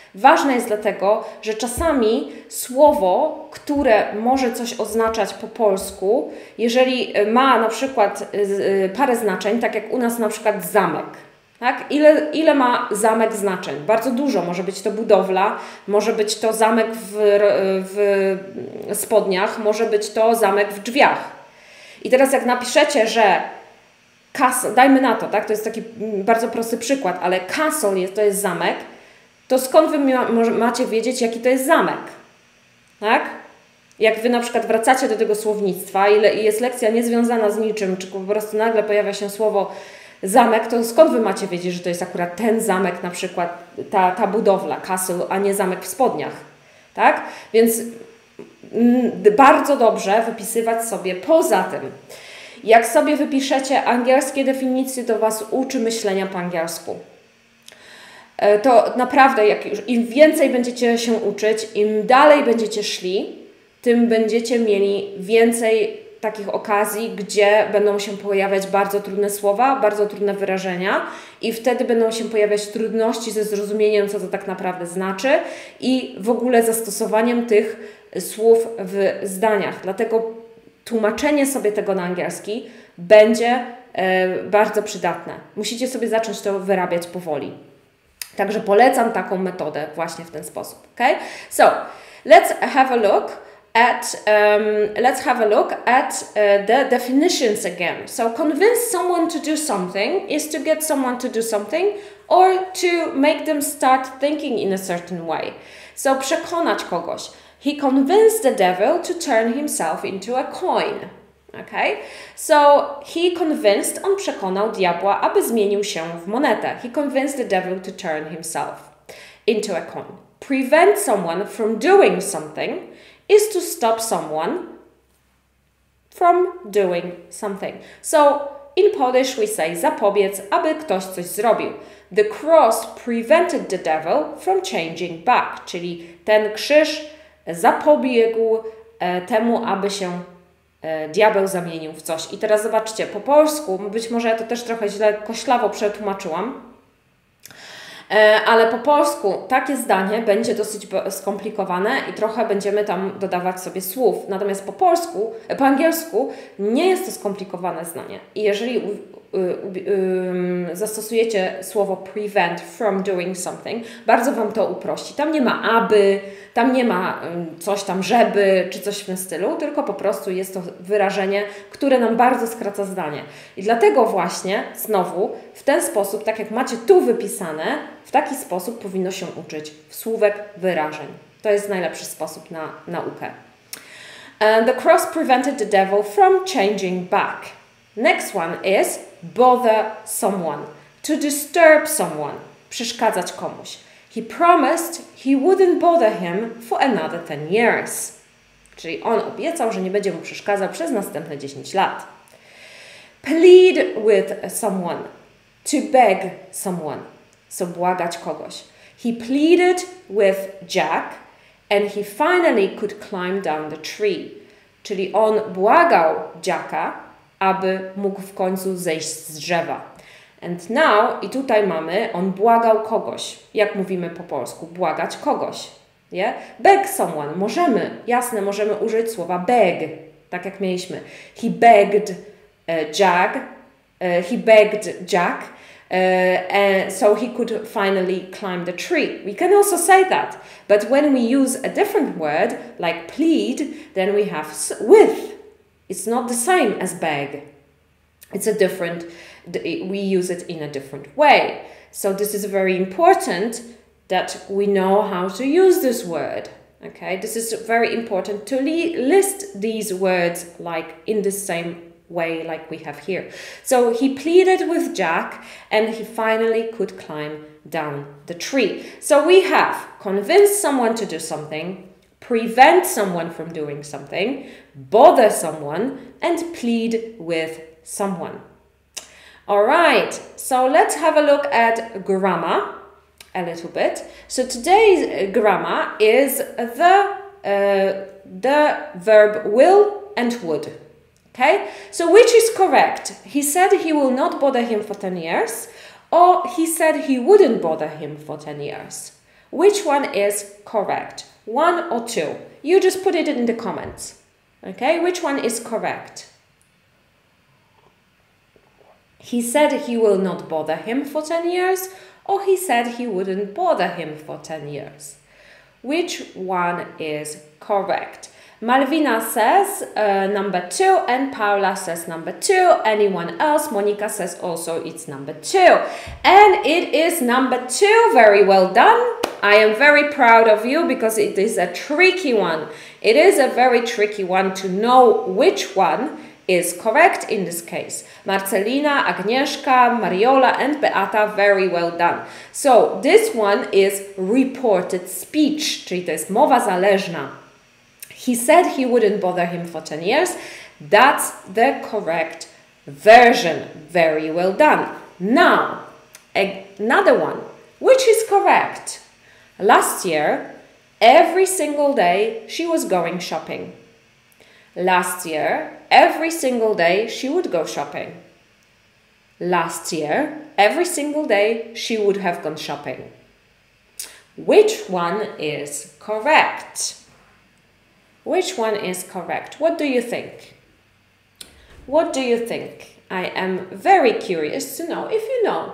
Ważne jest dlatego, że czasami słowo, które może coś oznaczać po polsku, jeżeli ma na przykład parę znaczeń, tak jak u nas na przykład zamek. Tak? Ile, ile ma zamek znaczeń? Bardzo dużo. Może być to budowla, może być to zamek w, w spodniach, może być to zamek w drzwiach. I teraz jak napiszecie, że castle, dajmy na to, tak? To jest taki bardzo prosty przykład, ale castle jest, to jest zamek, to skąd wy macie wiedzieć, jaki to jest zamek? Tak? Jak wy na przykład wracacie do tego słownictwa i jest lekcja niezwiązana z niczym, czy po prostu nagle pojawia się słowo zamek, to skąd wy macie wiedzieć, że to jest akurat ten zamek, na przykład ta, ta budowla, castle, a nie zamek w spodniach? Tak? Więc mm, bardzo dobrze wypisywać sobie poza tym. Jak sobie wypiszecie angielskie definicje, to was uczy myślenia po angielsku. To naprawdę, jak już, im więcej będziecie się uczyć, im dalej będziecie szli, tym będziecie mieli więcej takich okazji, gdzie będą się pojawiać bardzo trudne słowa, bardzo trudne wyrażenia i wtedy będą się pojawiać trudności ze zrozumieniem, co to tak naprawdę znaczy i w ogóle zastosowaniem tych słów w zdaniach. Dlatego tłumaczenie sobie tego na angielski będzie e, bardzo przydatne. Musicie sobie zacząć to wyrabiać powoli. Także polecam taką metodę właśnie w ten sposób. Okay? So, let's have a look at um, let's have a look at uh, the definitions again. So, convince someone to do something is to get someone to do something or to make them start thinking in a certain way. So, przekonać kogoś. He convinced the devil to turn himself into a coin. Okay? So, he convinced, on przekonał diabła, aby zmienił się w monetę. He convinced the devil to turn himself into a coin. Prevent someone from doing something is to stop someone from doing something. So, in Polish we say zapobiec, aby ktoś coś zrobił. The cross prevented the devil from changing back, czyli ten krzyż zapobiegł e, temu, aby się e, diabeł zamienił w coś. I teraz zobaczcie, po polsku, być może ja to też trochę źle, koślawo przetłumaczyłam, e, ale po polsku takie zdanie będzie dosyć skomplikowane i trochę będziemy tam dodawać sobie słów. Natomiast po polsku, po angielsku nie jest to skomplikowane zdanie. I jeżeli zastosujecie słowo prevent from doing something, bardzo Wam to uprości. Tam nie ma aby, tam nie ma coś tam żeby, czy coś w tym stylu, tylko po prostu jest to wyrażenie, które nam bardzo skraca zdanie. I dlatego właśnie, znowu, w ten sposób, tak jak macie tu wypisane, w taki sposób powinno się uczyć słówek wyrażeń. To jest najlepszy sposób na naukę. And the cross prevented the devil from changing back. Next one is bother someone. To disturb someone. Przeszkadzać komuś. He promised he wouldn't bother him for another ten years. Czyli on obiecał, że nie będzie mu przeszkadzał przez następne dziesięć lat. Plead with someone. To beg someone. So błagać kogoś. He pleaded with Jack and he finally could climb down the tree. Czyli on błagał Jacka, aby mógł w końcu zejść z drzewa. And now, i tutaj mamy, on błagał kogoś. Jak mówimy po polsku? Błagać kogoś. Yeah? Beg someone. Możemy, jasne, możemy użyć słowa beg, tak jak mieliśmy. He begged uh, Jack. Uh, he begged Jack. Uh, and so he could finally climb the tree. We can also say that. But when we use a different word, like plead, then we have with. It's not the same as beg. It's a different, we use it in a different way. So this is very important that we know how to use this word. Okay, this is very important to list these words like in the same way like we have here. So he pleaded with Jack and he finally could climb down the tree. So we have convince someone to do something, prevent someone from doing something, bother someone, and plead with someone. All right, so let's have a look at grammar a little bit. So today's grammar is the, uh, the verb will and would. Okay, so which is correct? He said he will not bother him for ten years, or he said he wouldn't bother him for ten years. Which one is correct? One or two? You just put it in the comments. Okay, which one is correct? He said he will not bother him for ten years, or he said he wouldn't bother him for ten years. Which one is correct? Malvina says uh, number two, and Paula says number two. Anyone else? Monica says also it's number two. And it is number two. Very well done. I am very proud of you because it is a tricky one. It is a very tricky one to know which one is correct in this case. Marcelina, Agnieszka, Mariola and Beata, very well done. So this one is reported speech, czyli to jest mowa zależna. He said he wouldn't bother him for ten years. That's the correct version. Very well done. Now, another one. Which is correct? Last year, every single day she was going shopping. Last year, every single day she would go shopping. Last year, every single day she would have gone shopping. Which one is correct? Which one is correct? What do you think? What do you think? I am very curious to know if you know.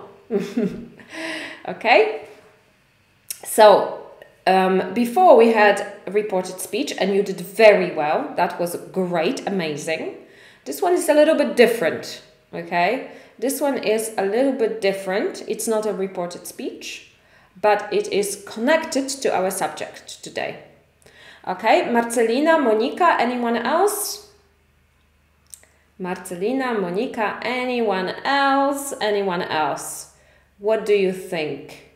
Okay? So, um, before we had reported speech and you did very well. That was great, amazing. This one is a little bit different, okay? This one is a little bit different. It's not a reported speech, but it is connected to our subject today. Okay, Marcelina, Monica, anyone else? Marcelina, Monica, anyone else? Anyone else? What do you think?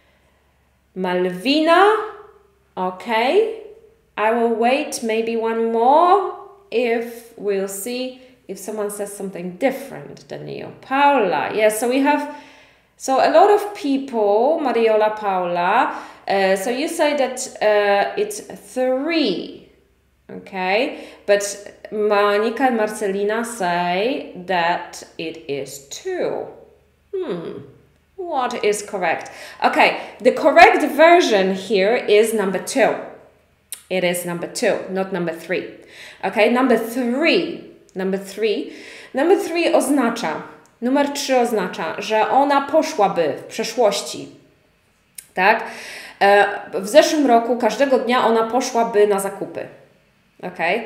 Malvina, okay. I will wait maybe one more if we'll see if someone says something different than you. Paula, yes, so we have, so a lot of people, Mariola, Paula, uh, so you say that uh, it's three, okay, but Monica and Marcelina say that it is two. Hmm, what is correct? Okay, the correct version here is number two. It is number two, not number three. Okay, number three. Number three. Number three oznacza, numer trzy oznacza, że ona poszłaby w przeszłości. Tak? W zeszłym roku każdego dnia ona poszłaby na zakupy. Okay?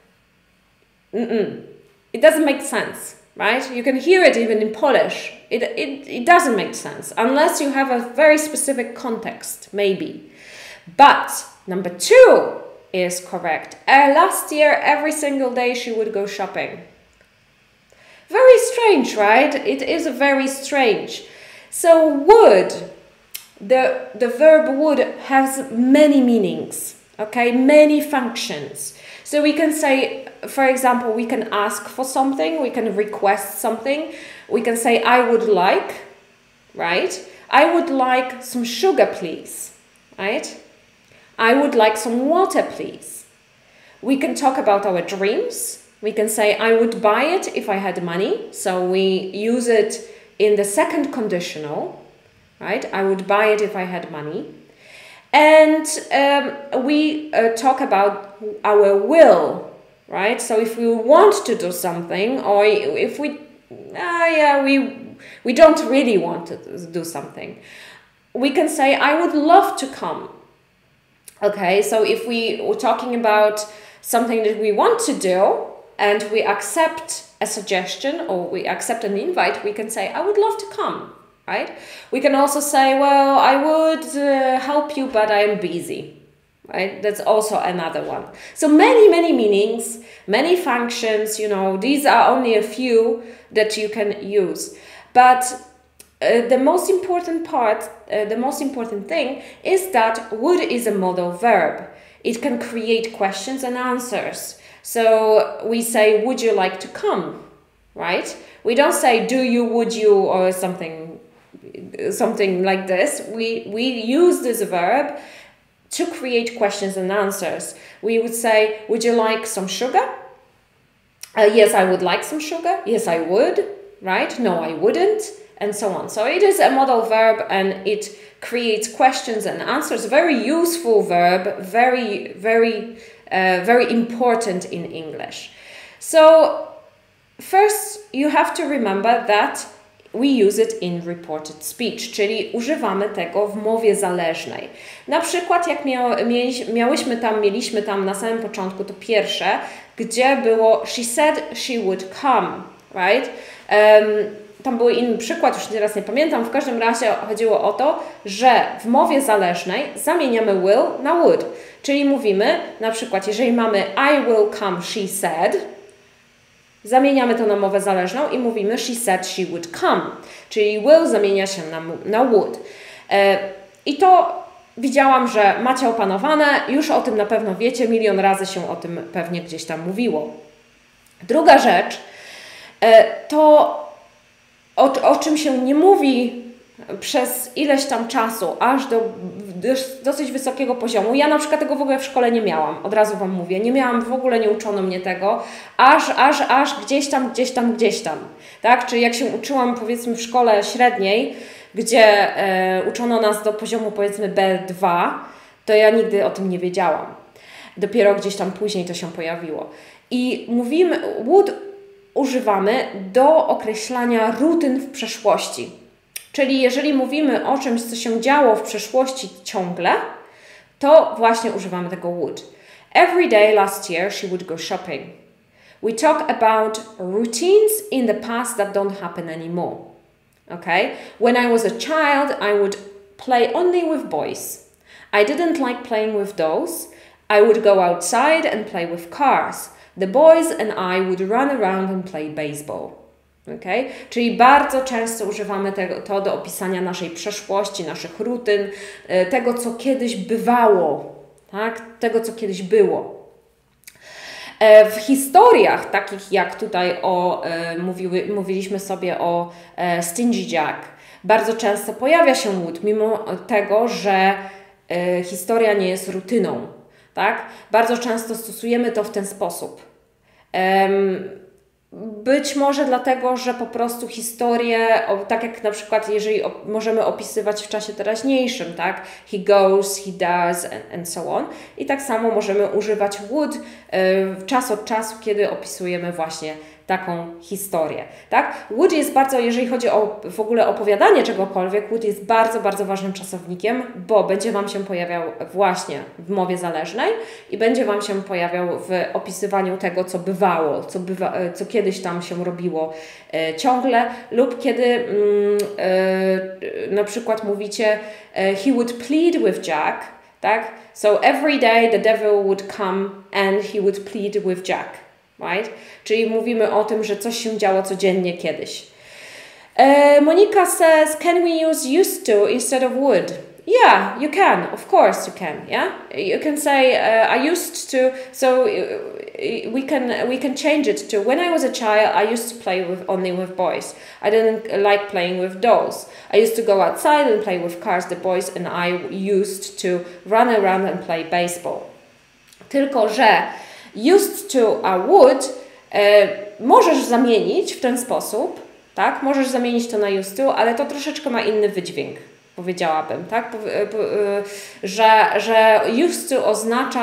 Mm-mm. It doesn't make sense, right? You can hear it even in Polish. It, it, it doesn't make sense unless you have a very specific context, maybe. But number two is correct. Uh, last year, every single day she would go shopping. Very strange, right? It is very strange. So would, the, the verb would has many meanings, okay? Many functions. So we can say, for example, we can ask for something, we can request something. We can say, I would like, right? I would like some sugar, please, right? I would like some water, please. We can talk about our dreams. We can say, I would buy it if I had money. So we use it in the second conditional, right? I would buy it if I had money. And um, we uh, talk about our will, right? So if we want to do something, or if we, uh, yeah, we, we don't really want to do something, we can say, I would love to come. Okay, so if we were talking about something that we want to do and we accept a suggestion or we accept an invite, we can say, I would love to come, right? We can also say, well, I would uh, help you, but I'm busy, right? That's also another one. So many, many meanings, many functions, you know, these are only a few that you can use. But Uh, the most important part, uh, the most important thing is that would is a modal verb. It can create questions and answers. So we say, would you like to come, right? We don't say, do you, would you, or something, something like this. We, we use this verb to create questions and answers. We would say, would you like some sugar? Uh, yes, I would like some sugar. Yes, I would, right? No, I wouldn't. and so on. So it is a modal verb and it creates questions and answers. Very useful verb, very, very, uh, very important in English. So first you have to remember that we use it in reported speech, czyli używamy tego w mowie zależnej. Na przykład jak mia miałyśmy tam, mieliśmy tam na samym początku to pierwsze, gdzie było she said she would come, right? Um, tam był inny przykład, już teraz nie pamiętam, w każdym razie chodziło o to, że w mowie zależnej zamieniamy will na would, czyli mówimy na przykład, jeżeli mamy I will come, she said, zamieniamy to na mowę zależną i mówimy she said she would come, czyli will zamienia się na, na would. E, I to widziałam, że macie opanowane, już o tym na pewno wiecie, milion razy się o tym pewnie gdzieś tam mówiło. Druga rzecz, e, to o, o czym się nie mówi przez ileś tam czasu, aż do, do dosyć wysokiego poziomu. Ja na przykład tego w ogóle w szkole nie miałam, od razu Wam mówię, nie miałam, w ogóle nie uczono mnie tego, aż, aż, aż gdzieś tam, gdzieś tam, gdzieś tam, tak? Czyli jak się uczyłam powiedzmy w szkole średniej, gdzie e, uczono nas do poziomu powiedzmy B dwa, to ja nigdy o tym nie wiedziałam. Dopiero gdzieś tam później to się pojawiło. I mówimy, would używamy do określania rutyn w przeszłości. Czyli jeżeli mówimy o czymś, co się działo w przeszłości ciągle, to właśnie używamy tego would. Every day last year she would go shopping. We talk about routines in the past that don't happen anymore. Okay? When I was a child, I would play only with boys. I didn't like playing with dolls. I would go outside and play with cars. The boys and I would run around and play baseball. Okay? Czyli bardzo często używamy tego, to do opisania naszej przeszłości, naszych rutyn, tego, co kiedyś bywało, tak? Tego, co kiedyś było. W historiach, takich jak tutaj o, mówiły, mówiliśmy sobie o Stingy Jack, bardzo często pojawia się would, mimo tego, że historia nie jest rutyną. Tak? Bardzo często stosujemy to w ten sposób. Być może dlatego, że po prostu historię, tak jak na przykład jeżeli op możemy opisywać w czasie teraźniejszym, tak? He goes, he does and, and so on. I tak samo możemy używać would y, czas od czasu, kiedy opisujemy właśnie taką historię, tak? Would jest bardzo, jeżeli chodzi o w ogóle opowiadanie czegokolwiek, would jest bardzo, bardzo ważnym czasownikiem, bo będzie Wam się pojawiał właśnie w mowie zależnej i będzie Wam się pojawiał w opisywaniu tego, co bywało, co, bywa, co kiedyś tam się robiło e, ciągle lub kiedy mm, e, na przykład mówicie e, he would plead with Jack, tak? So every day the devil would come and he would plead with Jack. Right? Czyli mówimy o tym, że coś się działo codziennie kiedyś. Uh, Monica says, can we use used to instead of would? Yeah, you can. Of course you can. Yeah, you can say uh, I used to. So uh, we can we can change it to when I was a child. I used to play with only with boys. I didn't like playing with dolls. I used to go outside and play with cars. The boys and I used to run around and play baseball. Tylko że used to a would e, możesz zamienić w ten sposób, tak? Możesz zamienić to na used to, ale to troszeczkę ma inny wydźwięk, powiedziałabym, tak? Po, po, e, że, że used to oznacza,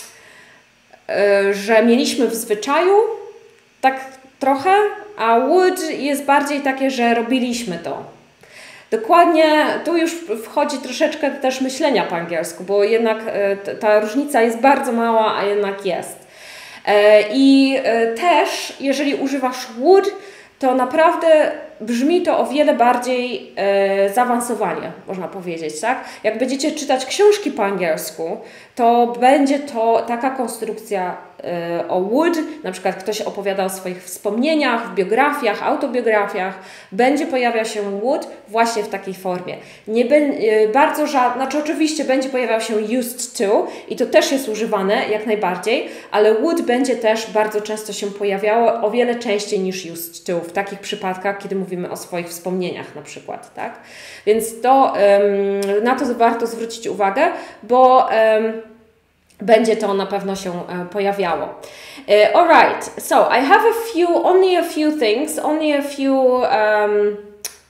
e, że mieliśmy w zwyczaju, tak trochę, a would jest bardziej takie, że robiliśmy to. Dokładnie, tu już wchodzi troszeczkę też myślenia po angielsku, bo jednak e, ta różnica jest bardzo mała, a jednak jest. I też, jeżeli używasz would, to naprawdę brzmi to o wiele bardziej e, zaawansowanie, można powiedzieć, tak? Jak będziecie czytać książki po angielsku, to będzie to taka konstrukcja e, o would, na przykład ktoś opowiada o swoich wspomnieniach, w biografiach, autobiografiach, będzie pojawiał się would właśnie w takiej formie. Nie be, e, bardzo żadne, znaczy oczywiście będzie pojawiał się used to i to też jest używane jak najbardziej, ale would będzie też bardzo często się pojawiało o wiele częściej niż used to w takich przypadkach, kiedy mówimy o swoich wspomnieniach na przykład, tak? Więc to, um, na to warto zwrócić uwagę, bo um, będzie to na pewno się um, pojawiało. Uh, alright, so I have a few, only a few things, only a few um,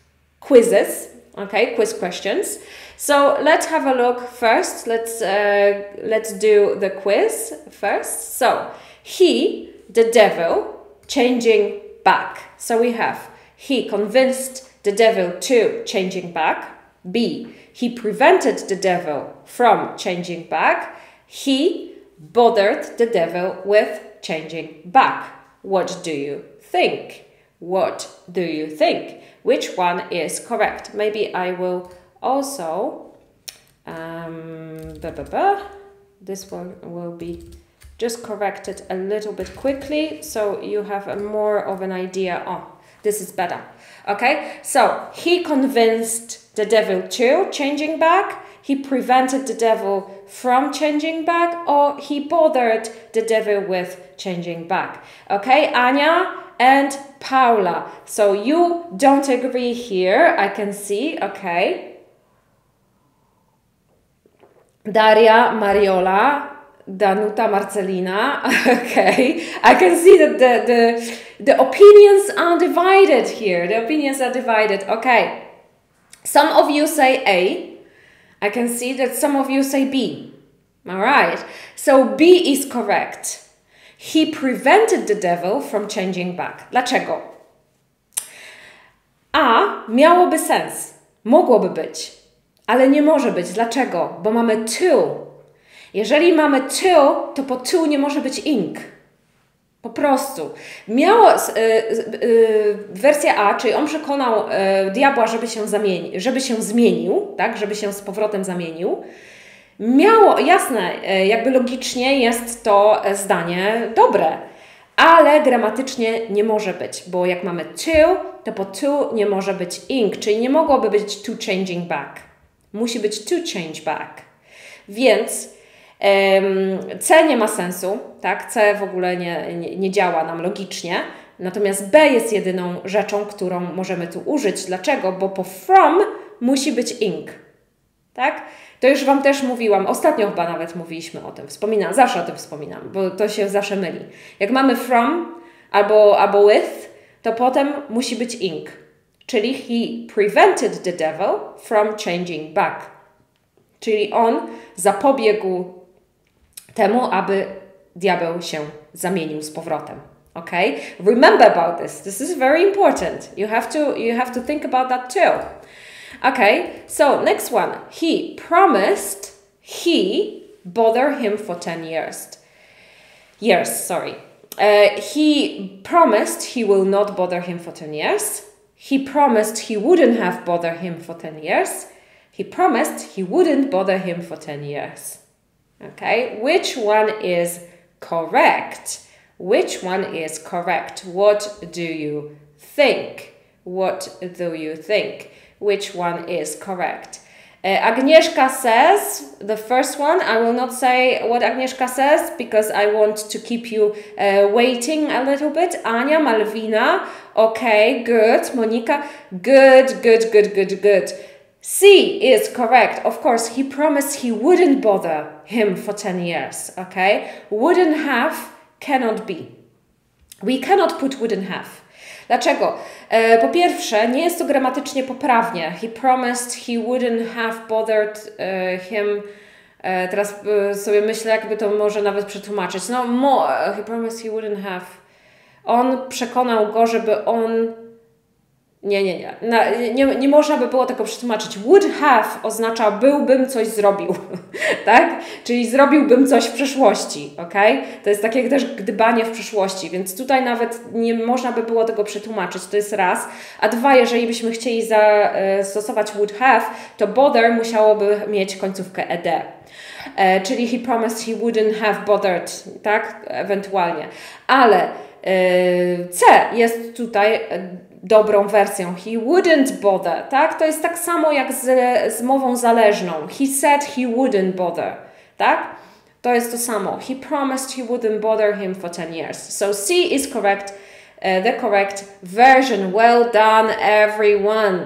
quizzes, okay, quiz questions. So let's have a look first. Let's uh, let's do the quiz first. So he, the devil, changing back. So we have he convinced the devil to changing back. B, he prevented the devil from changing back. He bothered the devil with changing back. What do you think? What do you think? Which one is correct? Maybe I will also, um, blah, blah, blah. This one will be just corrected a little bit quickly so you have a more of an idea. Oh, this is better. Okay, so he convinced the devil to changing back, he prevented the devil from changing back, or he bothered the devil with changing back. Okay, Ania and Paula. So you don't agree here, I can see, okay. Daria, Mariola, Danuta, Marcelina, okay. I can see that the, the, the opinions are divided here. The opinions are divided, okay. Some of you say A. I can see that some of you say B. All right. So B is correct. He prevented the devil from changing back. Dlaczego? A miałoby sens. Mogłoby być. Ale nie może być. Dlaczego? Bo mamy to. Jeżeli mamy to, to po to nie może być ing. Po prostu. Miało, y, y, wersja A, czyli on przekonał y, diabła, żeby się, zamieni, żeby się zmienił, tak, żeby się z powrotem zamienił. Miało, jasne, y, jakby logicznie jest to zdanie dobre, ale gramatycznie nie może być, bo jak mamy to, to po to nie może być ing, czyli nie mogłoby być to changing back. Musi być to change back. Więc C nie ma sensu, tak? C w ogóle nie, nie, nie działa nam logicznie, natomiast B jest jedyną rzeczą, którą możemy tu użyć. Dlaczego? Bo po from musi być ing, tak? To już Wam też mówiłam, ostatnio chyba nawet mówiliśmy o tym, wspominam, zawsze o tym wspominam, bo to się zawsze myli. Jak mamy from albo, albo with, to potem musi być ing, czyli he prevented the devil from changing back, czyli on zapobiegł temu, aby diabeł się zamienił z powrotem. Okay? Remember about this. This is very important. You have to, you have to think about that too. Okay, so next one. He promised he bother him for ten years. Years, sorry. Uh, he promised he will not bother him for ten years. He promised he wouldn't have bothered him for ten years. He promised he wouldn't bother him for ten years. Okay, which one is correct? Which one is correct? What do you think? What do you think? Which one is correct? Uh, Agnieszka says, the first one, I will not say what Agnieszka says because I want to keep you uh, waiting a little bit. Ania, Malwina, okay, good. Monika, good, good, good, good, good. C is correct. Of course, he promised he wouldn't bother him for ten years, okay? Wouldn't have cannot be. We cannot put wouldn't have. Dlaczego? E, po pierwsze, nie jest to gramatycznie poprawnie. He promised he wouldn't have bothered e, him. E, teraz e, sobie myślę, jakby to może nawet przetłumaczyć. No, mo, he promised he wouldn't have. On przekonał go, żeby on... Nie, nie, nie. Na, nie. Nie można by było tego przetłumaczyć. Would have oznacza byłbym coś zrobił, tak? Czyli zrobiłbym coś w przeszłości, ok? To jest takie też gdybanie w przyszłości, więc tutaj nawet nie można by było tego przetłumaczyć, to jest raz. A dwa, jeżeli byśmy chcieli zastosować would have, to bother musiałoby mieć końcówkę ed. E, czyli he promised he wouldn't have bothered, tak? Ewentualnie. Ale e, C jest tutaj dobrą wersją. He wouldn't bother, tak? To jest tak samo jak z, z mową zależną. He said he wouldn't bother, tak? To jest to samo. He promised he wouldn't bother him for ten years. So C is correct, uh, the correct version. Well done, everyone.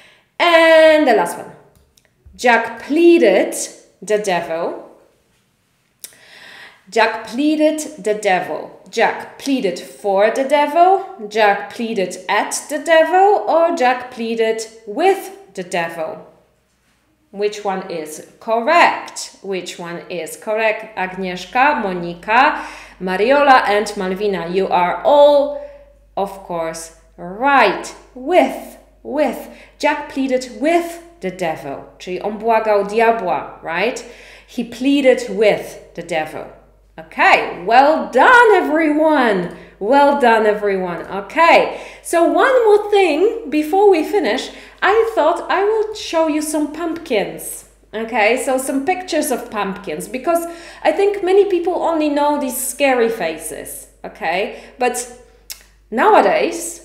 And the last one. Jack pleaded the devil. Jack pleaded the devil. Jack pleaded for the devil, Jack pleaded at the devil, or Jack pleaded with the devil? Which one is correct? Which one is correct? Agnieszka, Monika, Mariola and Malwina, you are all, of course, right. With, with. Jack pleaded with the devil. Czyli on błagał diabła, right? He pleaded with the devil. Okay, well done everyone. Well done everyone. Okay, so one more thing before we finish. I thought I will show you some pumpkins. Okay, so some pictures of pumpkins, because I think many people only know these scary faces. Okay, but nowadays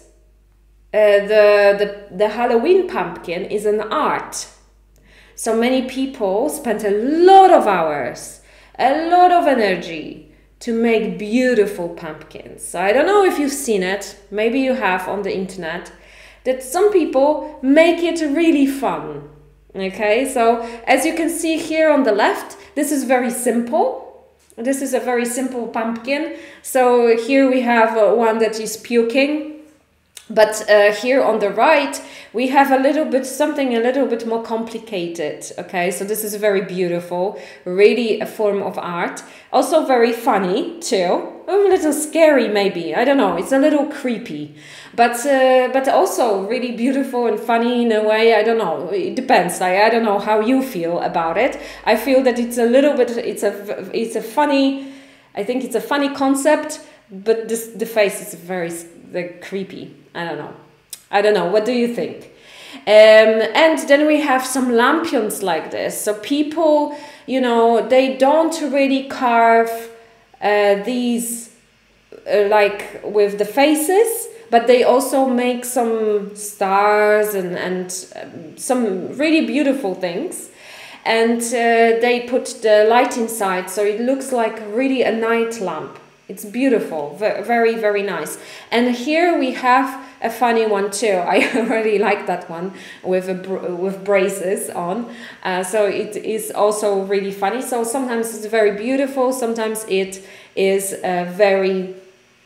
uh, the, the, the Halloween pumpkin is an art. So many people spend a lot of hours, a lot of energy to make beautiful pumpkins. So I don't know if you've seen it, maybe you have on the internet, that some people make it really fun. Okay, so as you can see here on the left, this is very simple. This is a very simple pumpkin. So here we have uh, one that is puking. But uh, here on the right, we have a little bit, something a little bit more complicated. Okay, so this is very beautiful, really a form of art. Also very funny too, a little scary maybe, I don't know, it's a little creepy. But uh, but also really beautiful and funny in a way, I don't know, it depends, I, I don't know how you feel about it. I feel that it's a little bit, it's a, it's a funny, I think it's a funny concept, but this, the face is very the creepy. I don't know. I don't know. What do you think? Um, and then we have some lampions like this. So people, you know, they don't really carve uh, these uh, like with the faces, but they also make some stars and, and um, some really beautiful things. And uh, they put the light inside, so it looks like really a night lamp. It's beautiful, very, very nice. And here we have a funny one too. I really like that one with a br with braces on. Uh, so it is also really funny. So sometimes it's very beautiful, sometimes it is uh, very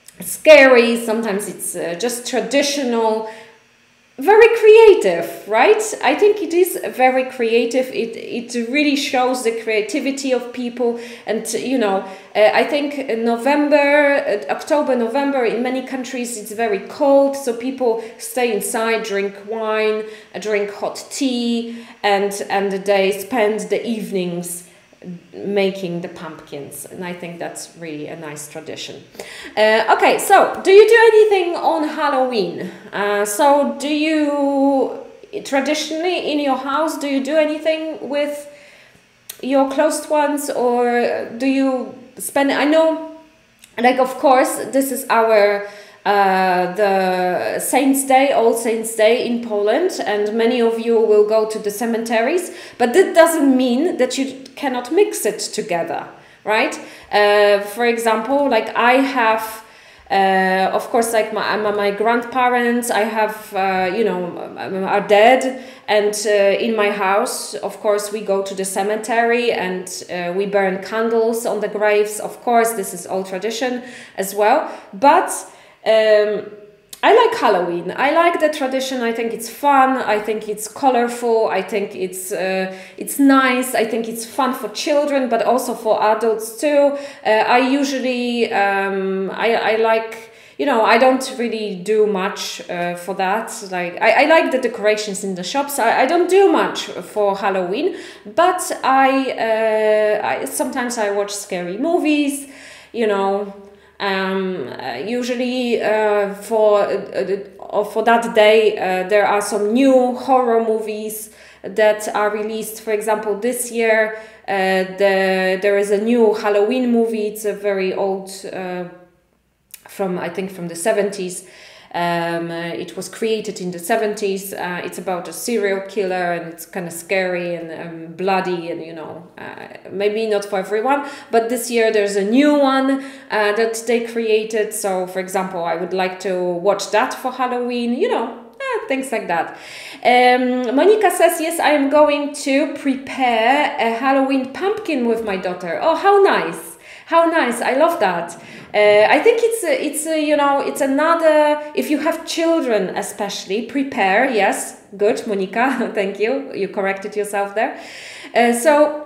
scary, sometimes it's uh, just traditional. Very creative, right? I think it is very creative. It it really shows the creativity of people, and you know, uh, I think November, uh, October, November in many countries it's very cold, so people stay inside, drink wine, uh, drink hot tea, and and they spend the evenings making the pumpkins, and I think that's really a nice tradition. Uh, okay, so do you do anything on Halloween? Uh, so do you traditionally in your house, do you do anything with your close ones, or do you spend, I know, like of course this is our Uh, the Saints' Day, All Saints' Day in Poland, and many of you will go to the cemeteries, but that doesn't mean that you cannot mix it together, right? Uh, for example, like I have, uh, of course, like my, my, my grandparents, I have, uh, you know, are dead, and uh, in my house, of course, we go to the cemetery and uh, we burn candles on the graves. Of course, this is old tradition as well, but Um, I like Halloween. I like the tradition. I think it's fun. I think it's colorful. I think it's uh, it's nice. I think it's fun for children, but also for adults too. Uh, I usually um, I I like, you know, I don't really do much uh, for that. Like I, I like the decorations in the shops. I, I don't do much for Halloween, but I, uh, I sometimes I watch scary movies. You know. Um, uh, usually uh, for uh, for that day uh, there are some new horror movies that are released. For example, this year uh, the, there is a new Halloween movie. It's a very old, uh, from I think from the seventies. Um, uh, it was created in the seventies. Uh, it's about a serial killer, and it's kind of scary and um, bloody, and you know, uh, maybe not for everyone, but this year there's a new one uh, that they created. So for example, I would like to watch that for Halloween, you know, eh, things like that. Um, Monica says, yes, I am going to prepare a Halloween pumpkin with my daughter. Oh, how nice. How nice! I love that. Uh, I think it's a, it's a, you know it's another. If you have children, especially, prepare. Yes, good, Monica. Thank you. You corrected yourself there. Uh, so.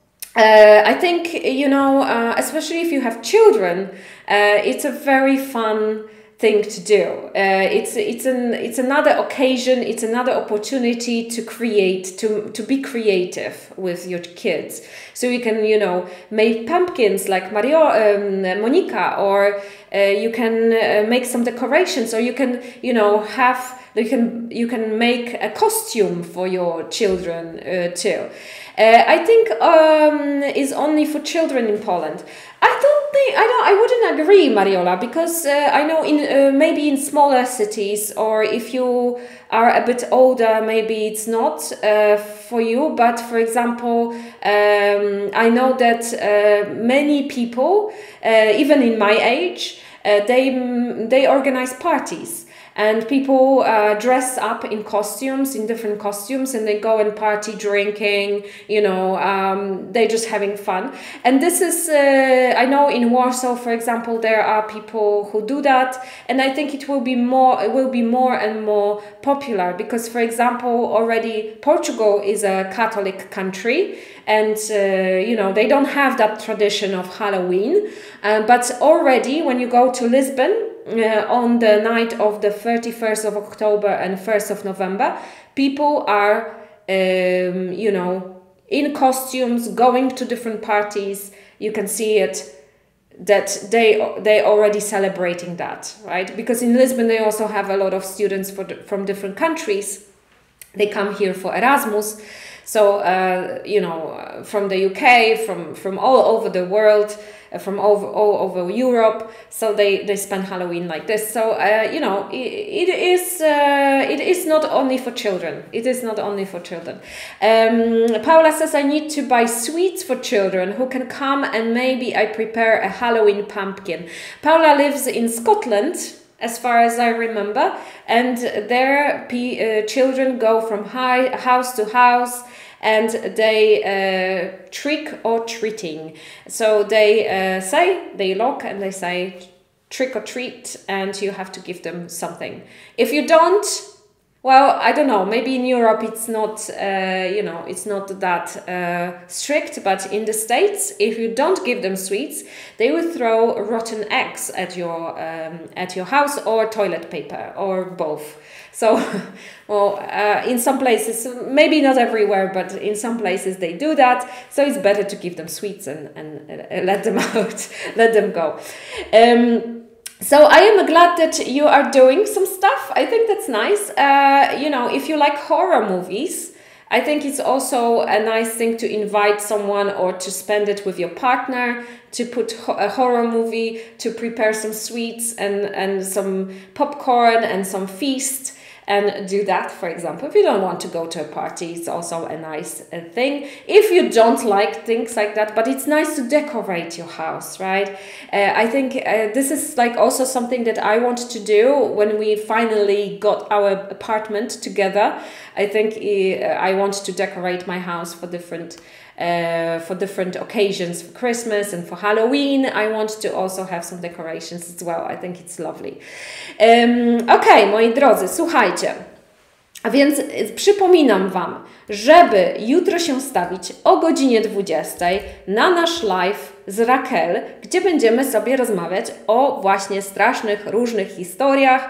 Uh, I think, you know, uh, especially if you have children, uh, it's a very fun thing to do. Uh, it's it's an it's another occasion. It's another opportunity to create, to to be creative with your kids. So you can, you know, make pumpkins like Mario, um, Monica, or uh, you can uh, make some decorations, or you can, you know, have you can you can make a costume for your children uh, too. Uh, I think um, is only for children in Poland. I don't think I don't I wouldn't agree, Mariola, because uh, I know in uh, maybe in smaller cities, or if you are a bit older, maybe it's not uh, for you. But for example, um, I know that uh, many people, uh, even in my age, uh, they they organize parties. And people uh, dress up in costumes, in different costumes, and they go and party, drinking, you know, um, they're just having fun. And this is, uh, I know in Warsaw, for example, there are people who do that. And I think it will be more, it will be more and more popular because, for example, already Portugal is a Catholic country. And, uh, you know, they don't have that tradition of Halloween. Uh, but already when you go to Lisbon, Uh, on the night of the thirty-first of October and first of November, people are, um, you know, in costumes, going to different parties. You can see it, that they they already celebrating that, right? Because in Lisbon, they also have a lot of students for, from different countries. They come here for Erasmus. So, uh, you know, from the U K, from, from all over the world, uh, from all, all over Europe. So they, they spend Halloween like this. So, uh, you know, it, it is uh, it is not only for children. It is not only for children. Um, Paula says, I need to buy sweets for children who can come and maybe I prepare a Halloween pumpkin. Paula lives in Scotland, as far as I remember, and their uh, children go from high, house to house and they uh, trick or treating. So they uh, say, they knock and they say trick or treat, and you have to give them something. If you don't, well, I don't know, maybe in Europe it's not, uh, you know, it's not that uh, strict, but in the States, if you don't give them sweets, they will throw rotten eggs at your, um, at your house, or toilet paper, or both. So, well, uh, in some places, maybe not everywhere, but in some places they do that. So it's better to give them sweets and, and uh, let them out, let them go. Um, So I am glad that you are doing some stuff. I think that's nice. Uh, you know, if you like horror movies, I think it's also a nice thing to invite someone or to spend it with your partner, to put ho a horror movie, to prepare some sweets and, and some popcorn and some feast. And do that, for example. If you don't want to go to a party, it's also a nice uh, thing. If you don't like things like that, but it's nice to decorate your house, right? Uh, I think uh, this is like also something that I want to do when we finally got our apartment together. I think uh, I want to decorate my house for different Uh, for different occasions, for Christmas and for Halloween. I want to also have some decorations as well. I think it's lovely. Um, Okej, moi drodzy, słuchajcie. A więc y, przypominam Wam, żeby jutro się stawić o godzinie dwudziestej na nasz live z Raquel, gdzie będziemy sobie rozmawiać o właśnie strasznych, różnych historiach.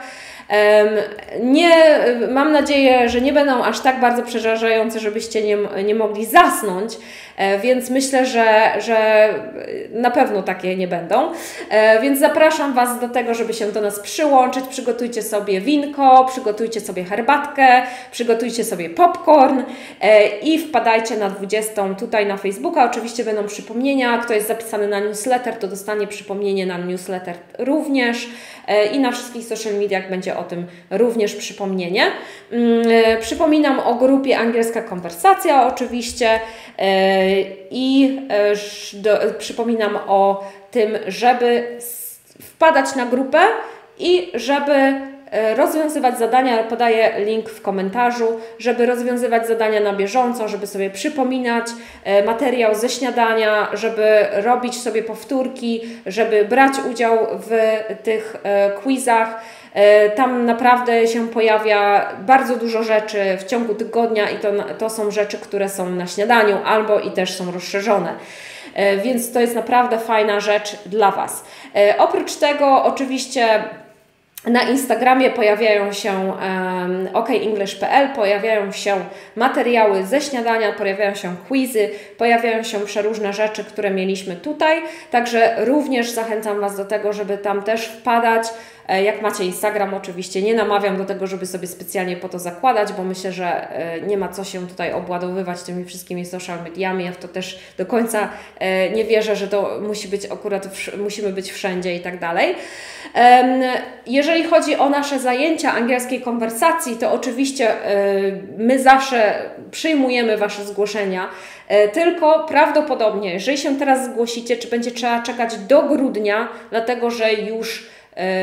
Nie, mam nadzieję, że nie będą aż tak bardzo przerażające, żebyście nie, nie mogli zasnąć, więc myślę, że, że na pewno takie nie będą. Więc zapraszam Was do tego, żeby się do nas przyłączyć. Przygotujcie sobie winko, przygotujcie sobie herbatkę, przygotujcie sobie popcorn i wpadajcie na dwudziestą tutaj na Facebooka. Oczywiście będą przypomnienia. Kto jest zapisany na newsletter, to dostanie przypomnienie na newsletter również i na wszystkich social mediach będzie o tym również przypomnienie. Przypominam o grupie Angielska Konwersacja oczywiście i do, przypominam o tym, żeby wpadać na grupę i żeby rozwiązywać zadania, podaję link w komentarzu, żeby rozwiązywać zadania na bieżąco, żeby sobie przypominać materiał ze śniadania, żeby robić sobie powtórki, żeby brać udział w tych quizach. Tam naprawdę się pojawia bardzo dużo rzeczy w ciągu tygodnia i to, to są rzeczy, które są na śniadaniu albo i też są rozszerzone. Więc to jest naprawdę fajna rzecz dla Was. Oprócz tego oczywiście na Instagramie pojawiają się um, ok english kropka p l, pojawiają się materiały ze śniadania, pojawiają się quizy, pojawiają się przeróżne rzeczy, które mieliśmy tutaj. Także również zachęcam Was do tego, żeby tam też wpadać. Jak macie Instagram, oczywiście nie namawiam do tego, żeby sobie specjalnie po to zakładać, bo myślę, że nie ma co się tutaj obładowywać tymi wszystkimi social mediami. Ja w to też do końca nie wierzę, że to musi być akurat, musimy być wszędzie i tak dalej. Jeżeli chodzi o nasze zajęcia angielskiej konwersacji, to oczywiście my zawsze przyjmujemy Wasze zgłoszenia, tylko prawdopodobnie, jeżeli się teraz zgłosicie, czy będzie trzeba czekać do grudnia, dlatego że już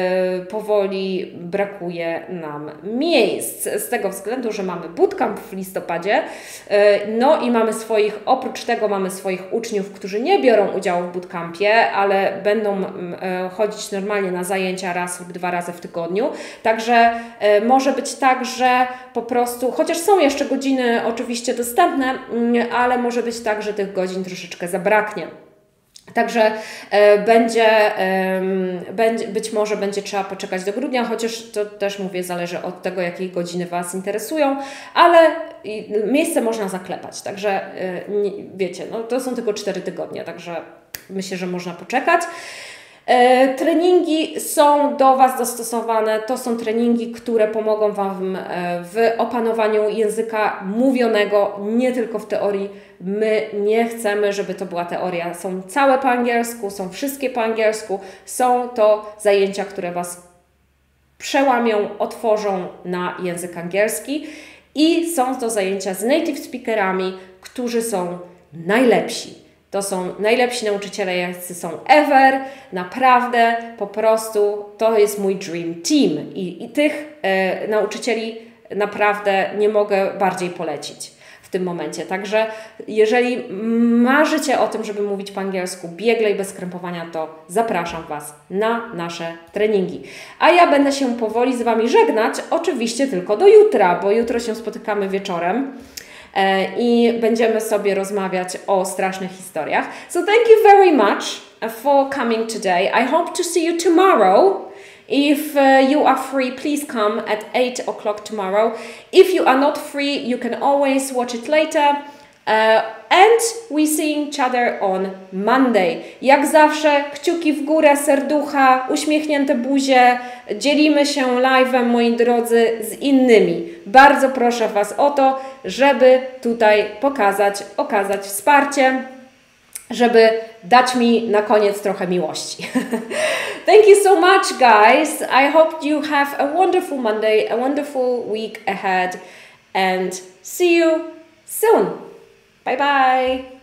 powoli brakuje nam miejsc z tego względu, że mamy bootcamp w listopadzie, no i mamy swoich, oprócz tego mamy swoich uczniów, którzy nie biorą udziału w bootcampie, ale będą chodzić normalnie na zajęcia raz lub dwa razy w tygodniu, także może być tak, że po prostu, chociaż są jeszcze godziny oczywiście dostępne, ale może być tak, że tych godzin troszeczkę zabraknie. Także e, będzie, e, będzie, być może będzie trzeba poczekać do grudnia, chociaż to też mówię, zależy od tego, jakie godziny Was interesują, ale miejsce można zaklepać, także e, nie, wiecie, no to są tylko cztery tygodnie, także myślę, że można poczekać. E, treningi są do Was dostosowane, to są treningi, które pomogą Wam e, w opanowaniu języka mówionego, nie tylko w teorii. My nie chcemy, żeby to była teoria. Są całe po angielsku, są wszystkie po angielsku, są to zajęcia, które Was przełamią, otworzą na język angielski i są to zajęcia z native speakerami, którzy są najlepsi. To są najlepsi nauczyciele, jacy są ever, naprawdę, po prostu to jest mój dream team i, i tych e, nauczycieli naprawdę nie mogę bardziej polecić w tym momencie. Także jeżeli marzycie o tym, żeby mówić po angielsku biegle i bez skrępowania, to zapraszam Was na nasze treningi. A ja będę się powoli z Wami żegnać, oczywiście tylko do jutra, bo jutro się spotykamy wieczorem i będziemy sobie rozmawiać o strasznych historiach. So thank you very much for coming today. I hope to see you tomorrow. If uh, you are free, please come at eight o'clock tomorrow. If you are not free, you can always watch it later. Uh, and we see each other on Monday. Jak zawsze, kciuki w górę, serducha, uśmiechnięte buzie. Dzielimy się live'em, moi drodzy, z innymi. Bardzo proszę Was o to, żeby tutaj pokazać, okazać wsparcie, żeby dać mi na koniec trochę miłości. Thank you so much, guys. I hope you have a wonderful Monday, a wonderful week ahead, and see you soon. Bye bye.